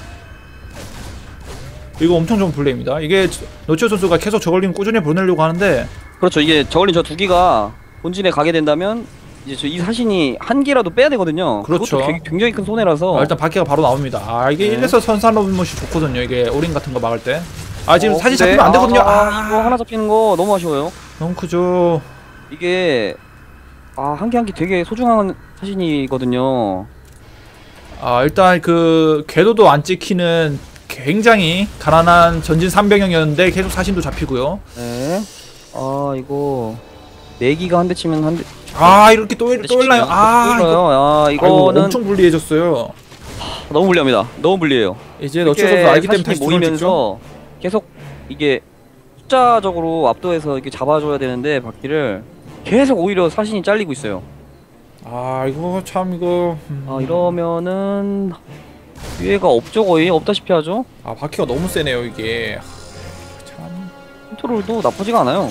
이거 엄청 좋은 플레이입니다. 이게 너치오 선수가 계속 저걸링 꾸준히 보내려고 하는데, 그렇죠. 이게 저걸린 저 두 기가 본진에 가게 된다면 이제 저 이 사신이 한 개라도 빼야 되거든요. 그렇죠. 그것도 굉장히 큰 손해라서. 아, 일단 바퀴가 바로 나옵니다. 아 이게 네. 이래서 선산 로봇이 좋거든요. 이게 오링 같은 거 막을 때. 아 지금 어, 사실 근데- 잡히면 안 되거든요. 아, 아, 이거 하나 잡히는 거 너무 아쉬워요. 너무 크죠. 이게 아, 한 개 한 개 되게 소중한 사신이거든요. 아 일단 그 궤도도 안 찍히는 굉장히 가난한 전진 삼병형이었는데 계속 사신도 잡히고요. 네. 아, 이거 네 기가 한 대 치면 한 대. 아 이렇게 또, 또 일나요. 아 이거, 이거 아, 아이고, 이거는 엄청 불리해졌어요. 너무 불리합니다. 너무 불리해요. 이제 너치 선수 알기 때문에 사신이 다시 모이면서 모이면서 계속 이게 숫자적으로 압도해서 이렇게 잡아줘야 되는데 바퀴를 계속 오히려 사신이 잘리고 있어요. 아 이거 참 이거 음. 아, 이러면은 기회가 없죠. 거의 없다시피 하죠. 아 바퀴가 너무 세네요 이게. 참 컨트롤도 나쁘지가 않아요.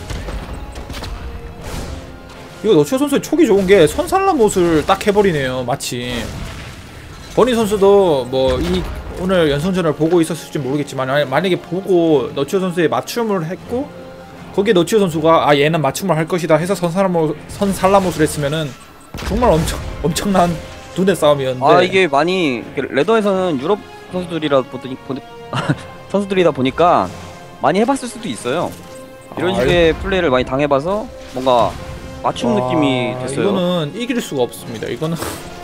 이거 너치 선수의 촉이 좋은 게 선살라못을 딱 해버리네요. 마침 버니 선수도 뭐 이 오늘 연승전을 보고 있었을지 모르겠지만, 만약에 보고 너치오 선수의 맞춤을 했고 거기에 너치오 선수가 아 얘는 맞춤을 할 것이다 해서 선살라못 선살라못을 했으면은 정말 엄청 엄청난 두뇌 싸움이었는데. 아, 이게 많이 이렇게 레더에서는 유럽 선수들이라 보더니 보니- 선수들이다 보니까 많이 해봤을 수도 있어요. 이런 아, 식의 플레이를 많이 당해봐서 뭔가 맞춤 와, 느낌이 됐어요. 이거는 이길 수가 없습니다. 이거는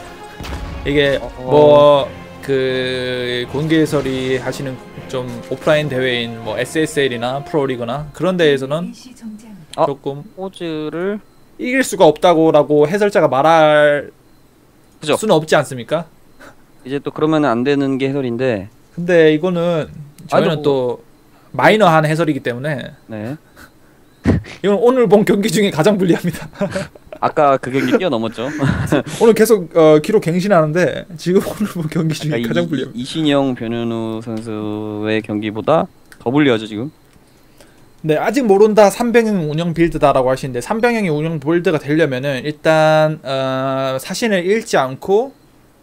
이게 어, 뭐 그 공개 해설이 하시는 좀 오프라인 대회인 뭐 에스에스엘이나 프로리그나 그런 데에서는 아. 조금 포즈를 이길 수가 없다고라고 해설자가 말할 그죠. 수는 없지 않습니까? 이제 또 그러면 안 되는 게 해설인데. 근데 이거는 저희는 아니, 뭐- 또 마이너한 해설이기 때문에 네. 이건 오늘 본 경기 중에 가장 불리합니다. 아까 그 경기 뛰어넘었죠. 오늘 계속 어, 기록 갱신하는데 지금 오늘 본 경기 중에 그러니까 가장 이- 불리합니다. 이신영 변현우 선수의 경기보다 더 불리하죠 지금. 네, 아직 모른다 삼병형 운영 빌드다라고 하시는데, 삼병형이 운영 빌드가 되려면은 일단 어, 사신을 잃지 않고,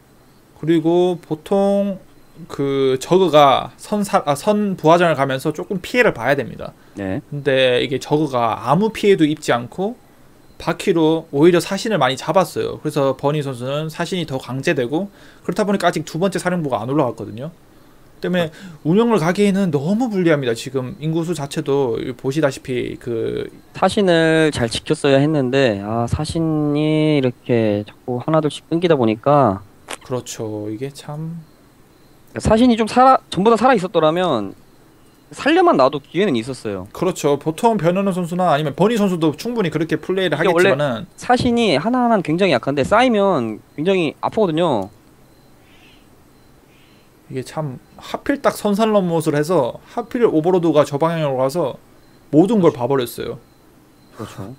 그리고 보통 그 저그가 선사 아, 선 부하전을 가면서 조금 피해를 봐야 됩니다. 네. 근데 이게 저그가 아무 피해도 입지 않고 바퀴로 오히려 사신을 많이 잡았어요. 그래서 버니 선수는 사신이 더 강제되고, 그렇다 보니까 아직 두 번째 사령부가 안 올라갔거든요. 때문에 운영을 가기에는 너무 불리합니다. 지금 인구수 자체도 보시다시피 그 사신을 잘 지켰어야 했는데 아, 사신이 이렇게 자꾸 하나둘씩 끊기다 보니까 그렇죠. 이게 참 사신이 좀 살아 전부 다 살아 있었더라면 살려만 놔도 기회는 있었어요. 그렇죠. 보통 변현우 선수나 아니면 버니 선수도 충분히 그렇게 플레이를 이게 원래 하겠지만은 사신이 하나하나는 굉장히 약한데 쌓이면 굉장히 아프거든요. 이게 참 하필 딱 선산 넘못을 해서 하필 오버로드가 저 방향으로 가서 모든 걸 봐버렸어요. 그렇죠.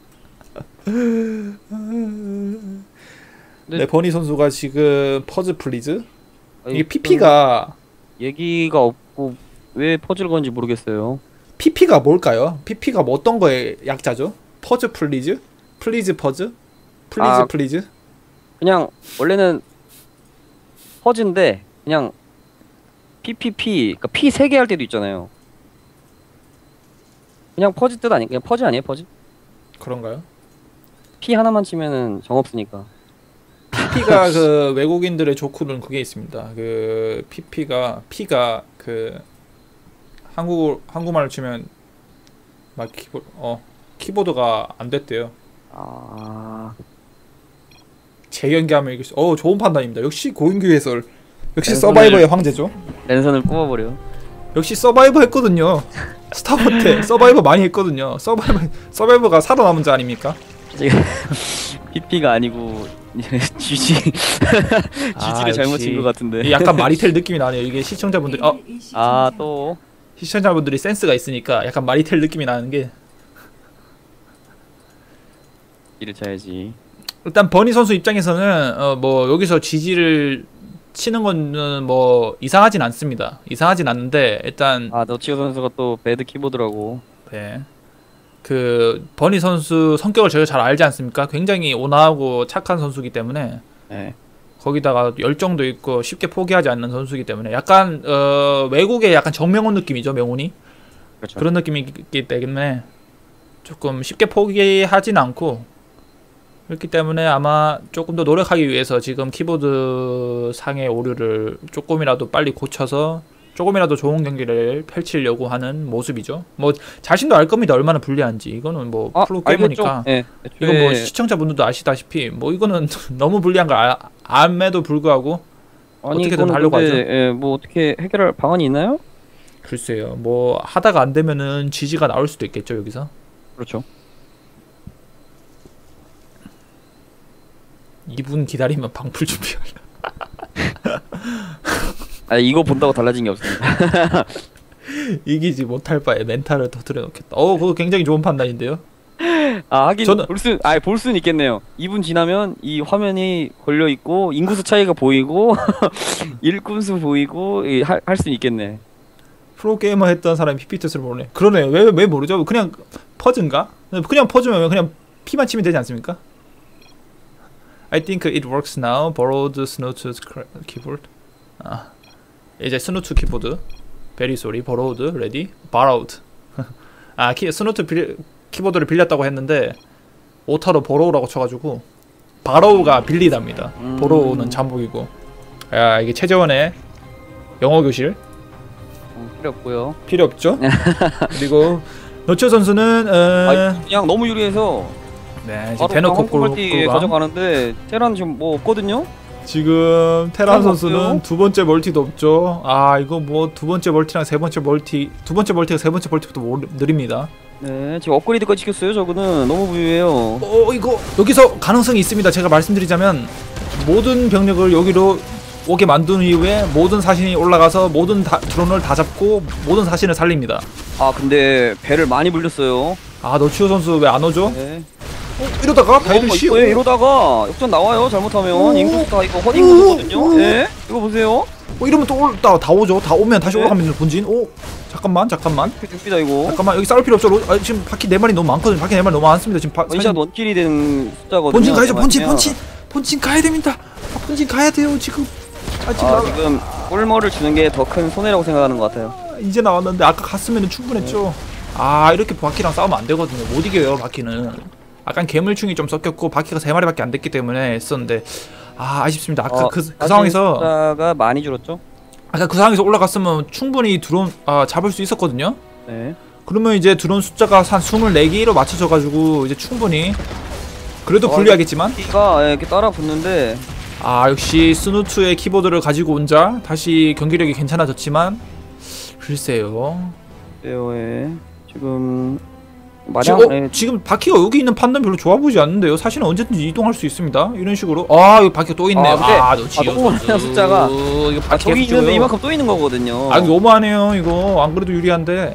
네, 버니 선수가 지금 퍼즈 플리즈 이게 아니, 피피가 얘기가 없고 왜 퍼즐 건지 모르겠어요. 피피가 뭘까요? 피피가 뭐 어떤 거의 약자죠? 퍼즈 플리즈? 플리즈 퍼즈? 플리즈 아, 플리즈? 그냥 원래는 퍼즈인데 그냥 피피피 그러니까 피 세 개 할 때도 있잖아요. 그냥 퍼즈 뜻 아니 그냥 퍼즈 아니에요 퍼즈? 그런가요? 피 하나만 치면은 정 없으니까. 피피가 그 외국인들의 조크는 그게 있습니다. 그 피피가 피가 그 한국 한국말로 치면 막 키보 어 키보드가 안 됐대요. 아, 재경기하면 이길 수. 어 좋은 판단입니다. 역시 고인규 해설. 역시 랜선을- 서바이버의 황제죠. 랜선을 뽑아버려. 역시 서바이버 했거든요. 스타워 때 서바이버 많이 했거든요. 서바이버 서바이버가 살아남은 자 아닙니까? 지금 피피가 아니고 지지 지지를 잘못 친 것 같은데. 약간 마리텔 느낌이 나네요. 이게 시청자분들이 어 아, 또 시청자분들이 센스가 있으니까 약간 마리텔 느낌이 나는 게, 이를 쳐야지. 일단 버니 선수 입장에서는 어 뭐 여기서 지지를 치는 거는 뭐 이상하진 않습니다. 이상하진 않는데 일단 아 너치오 선수가 또 배드 키보드라고. 네. 그 버니 선수 성격을 제가 잘 알지 않습니까? 굉장히 온화하고 착한 선수이기 때문에 네. 거기다가 열정도 있고 쉽게 포기하지 않는 선수이기 때문에 약간 어, 외국의 약간 정명훈 느낌이죠, 명훈이. 그렇죠. 그런 느낌이기 때문에 조금 쉽게 포기하진 않고 그렇기 때문에 아마 조금 더 노력하기 위해서 지금 키보드 상의 오류를 조금이라도 빨리 고쳐서 조금이라도 좋은 경기를 펼치려고 하는 모습이죠. 뭐 자신도 알 겁니다. 얼마나 불리한지. 이거는 뭐 아, 프로 게이머니까. 네. 이건 뭐 시청자분들도 아시다시피 뭐 이거는 너무 불리한 걸 아, 암에도 불구하고 아니, 어떻게든 이거는 하려고 근데, 하죠. 예, 뭐 어떻게 해결할 방안이 있나요? 글쎄요. 뭐 하다가 안 되면은 지지가 나올 수도 있겠죠, 여기서. 그렇죠. 이 분 기다리면 방풀 준비하려. 아 이거 본다고 달라진 게 없습니다. 이기지 못할 바에 멘탈을 터뜨려 놓겠다. 어, 그거 굉장히 좋은 판단인데요. 아 하긴 저는- 볼수 아 볼 수는 있겠네요. 이 분 지나면 이 화면이 걸려 있고 인구수 차이가 보이고 일꾼수 보이고 할 수 있겠네. 프로게이머 했던 사람이 피피트스를 모르네. 그러네. 왜, 왜 모르죠? 그냥 퍼즈인가? 그냥 퍼즈면 그냥 P만 치면 되지 않습니까? I think it works now. Borrowed Snowtooth keyboard. 아, 이제 스노투 키보드. Very sorry. Borrowed. Ready? Borrowed. 아, 키, 스노투 빌, 키보드를 빌렸다고 했는데 오타로 borrow라고 쳐가지고 borrow가 빌리답니다. 음. borrow는 잠복이고. 야, 이게 최재원의 영어 교실. 어, 필요 없고요. 필요 없죠. 그리고 노치오 선수는 어... 아 그냥 너무 유리해서 네, 이제 바로 대놓고 홈플티 골 가져가는데 테란 지금 뭐 없거든요. 지금 테란 테란 선수는 없어요? 두 번째 멀티도 없죠. 아 이거 뭐 두 번째 멀티랑 세 번째 멀티 두 번째 멀티가 세 번째 멀티부터 모- 느립니다. 네 지금 업그레이드까지 시켰어요. 저거는 너무 부유해요. 어 이거 여기서 가능성이 있습니다. 제가 말씀드리자면 모든 병력을 여기로 오게 만든 이후에 모든 사신이 올라가서 모든 다, 드론을 다 잡고 모든 사신을 살립니다. 아 근데 배를 많이 불렸어요. 아 노치오 선수 왜 안 오죠? 네. 어, 이러다가 다이를 어, 씌우. 이거 이러다가 역전 나와요. 잘못하면 오. 인구수 다 이거 오. 허딩구거든요. 오. 네 이거 보세요. 어, 이러면 또 올, 다, 다 오죠. 다 오면 다시 네. 올라가면 본진. 오 잠깐만 잠깐만 이렇게 됩니다 이거. 잠깐만 여기 싸울 필요 없죠. 로, 아, 지금 바퀴 네 마리 너무 많거든요. 바퀴 네 마리 너무 많습니다. 지금 바, 원샷 사실 원킬이 된 숫자거든요. 본진 가야죠. 본진 잠깐만요. 본진 본진 가야 됩니다. 아, 본진 가야 돼요 지금. 아, 지금, 아 나- 지금 꿀머를 주는 게 더 큰 손해라고 생각하는 것 같아요. 아, 이제 나왔는데 아까 갔으면 충분했죠. 아 이렇게 바퀴랑 싸우면 안 되거든요. 못 이겨요 바퀴는. 약간 괴물충이 좀 섞였고 바퀴가 세 마리밖에 안 됐기 때문에 했었는데 아 아쉽습니다. 아까 어, 그, 그 사실 상황에서 숫자가 많이 줄었죠. 아까 그 상황에서 올라갔으면 충분히 드론 아, 잡을 수 있었거든요. 네. 그러면 이제 드론 숫자가 한 이십사 개로 맞춰져가지고 이제 충분히 그래도 어, 불리하겠지만 키가 이렇게 따라 붙는데 아 역시 스누트의 키보드를 가지고 온 자 다시 경기력이 괜찮아졌지만 글쎄요. 에어에 지금 마냥 지금, 어, 예, 지금 바퀴가 여기 있는 판단 별로 좋아 보이지 않는데요. 사실은 언제든지 이동할 수 있습니다. 이런 식으로 아 여기 바퀴가 또 있네요. 아, 근데- 아, 너 지금 아, 너무 많아요, 숫자가. 이거 아, 바퀴 저기 계속 있는데 찍어요. 이만큼 또 있는 거거든요. 아 이거 너무하네요. 이거 안 그래도 유리한데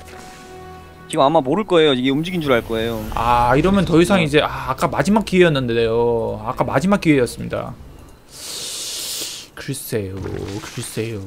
지금 아마 모를 거예요. 이게 움직인 줄 알 거예요. 아 이러면 더 이상 이제 아, 아까 마지막 기회였는데요. 아까 마지막 기회였습니다. 글쎄요, 글쎄요.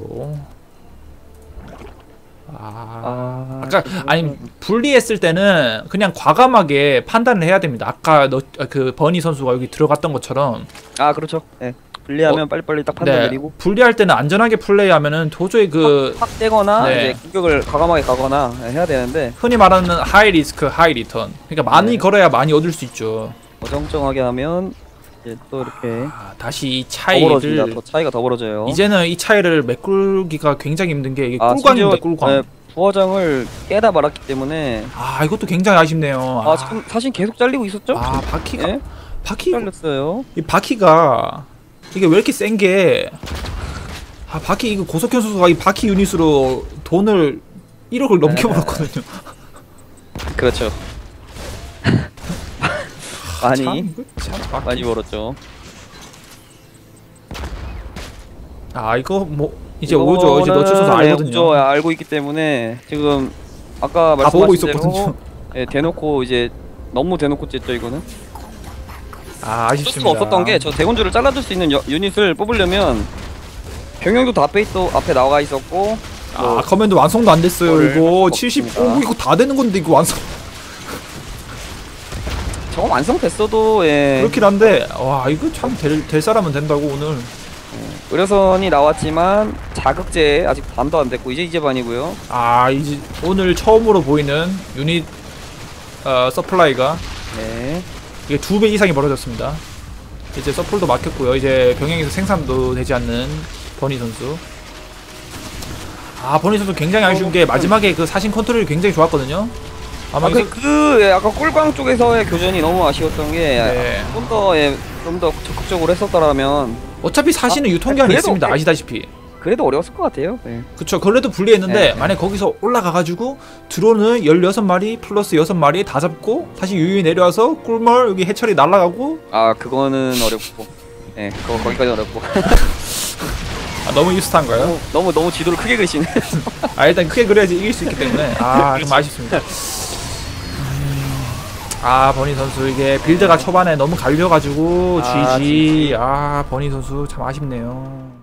아, 아, 아까 아니 분리했을 때는 그냥 과감하게 판단을 해야 됩니다. 아까 너 그 버니 선수가 여기 들어갔던 것처럼 아 그렇죠. 예. 분리하면 빨리빨리 딱 판단 네, 내리고 분리할 때는 안전하게 플레이하면은 도저히 그 확 떼거나 네. 이제 공격을 과감하게 가거나 해야 되는데 흔히 말하는 하이 리스크 하이 리턴. 그러니까 많이 네. 걸어야 많이 얻을 수 있죠. 어정쩡하게 하면 이제 또 이렇게 아, 다시 이 더 벌어집니다. 차이를 더 차이가 더 벌어져요. 이제는 이 차이를 메꾸기가 굉장히 힘든 게 이게 아, 꿀광입니다. 심지어, 꿀광. 예, 부화장을 깨다 말았기 때문에 아 이것도 굉장히 아쉽네요. 아, 지금 사실 계속 잘리고 있었죠? 아 바퀴가 예? 바퀴 잘렸어요. 이 바퀴가 이게 왜 이렇게 센 게 아 바퀴 이거 고석현 선수가 이 바퀴 유닛으로 돈을 일억을 넘겨버렸거든요. 그렇죠. 많이 참, 이거 참 바퀴. 많이 벌었죠. 아 이거 뭐 이제 오죠. 이제 노출 선수 이거는, 네, 알거든요. 오죠. 알고 있기 때문에 지금 아까 다 보고 말씀하신 있었거든요. 대로 예, 대놓고 이제 너무 대놓고 쨌죠 이거는. 아 어쩔 아쉽습니다. 수가 없었던 게 저 대군주를 잘라줄 수 있는 여, 유닛을 뽑으려면 병영도 다 앞에 또 앞에 나와 있었고. 아 커맨드 완성도 안 됐어요. 이거를 이거 할 칠십. 수가 없습니다. 오 이거 다 되는 건데 이거 완성. 저거 완성됐어도 예. 그렇긴 한데 와 이거 참 될 될 사람은 된다고 오늘. 의료선이 나왔지만 자극제 아직 반도 안 됐고 이제 이제 반이고요. 아 이제 오늘 처음으로 보이는 유닛 어, 서플라이가 네. 이게 두 배 이상이 벌어졌습니다. 이제 서플도 막혔고요. 이제 병영에서 생산도 되지 않는 버니 선수. 아 버니 선수 굉장히 아쉬운 게 마지막에 그 사신 컨트롤이 굉장히 좋았거든요. 아마 아, 그, 그 예, 아까 꿀광 쪽에서의 교전이 너무 아쉬웠던 게 네. 좀 더 예, 좀 더 적극적으로 했었더라면 어차피 사신은 유통기한이 그래도 있습니다. 어때? 아시다시피. 그래도 어려웠을 것 같아요. 네. 그쵸. 그래도 불리했는데 네. 만약 거기서 올라가가지고 드론은 열여섯 마리 플러스 여섯 마리 다 잡고 다시 유유히 내려와서 꿀멀 여기 해철이 날아가고 아 그거는 어렵고. 예, 네, 그거 거기까지 어렵고. 아, 너무 유스탄가요? 너무, 너무 너무 지도를 크게 그리시네. 아 일단 크게 그려야지 이길 수 있기 때문에 아 좀 아쉽습니다. 음, 아 버니 선수 이게 빌드가 초반에 너무 갈려가지고 아, 지지. 아 버니 선수 참 아쉽네요.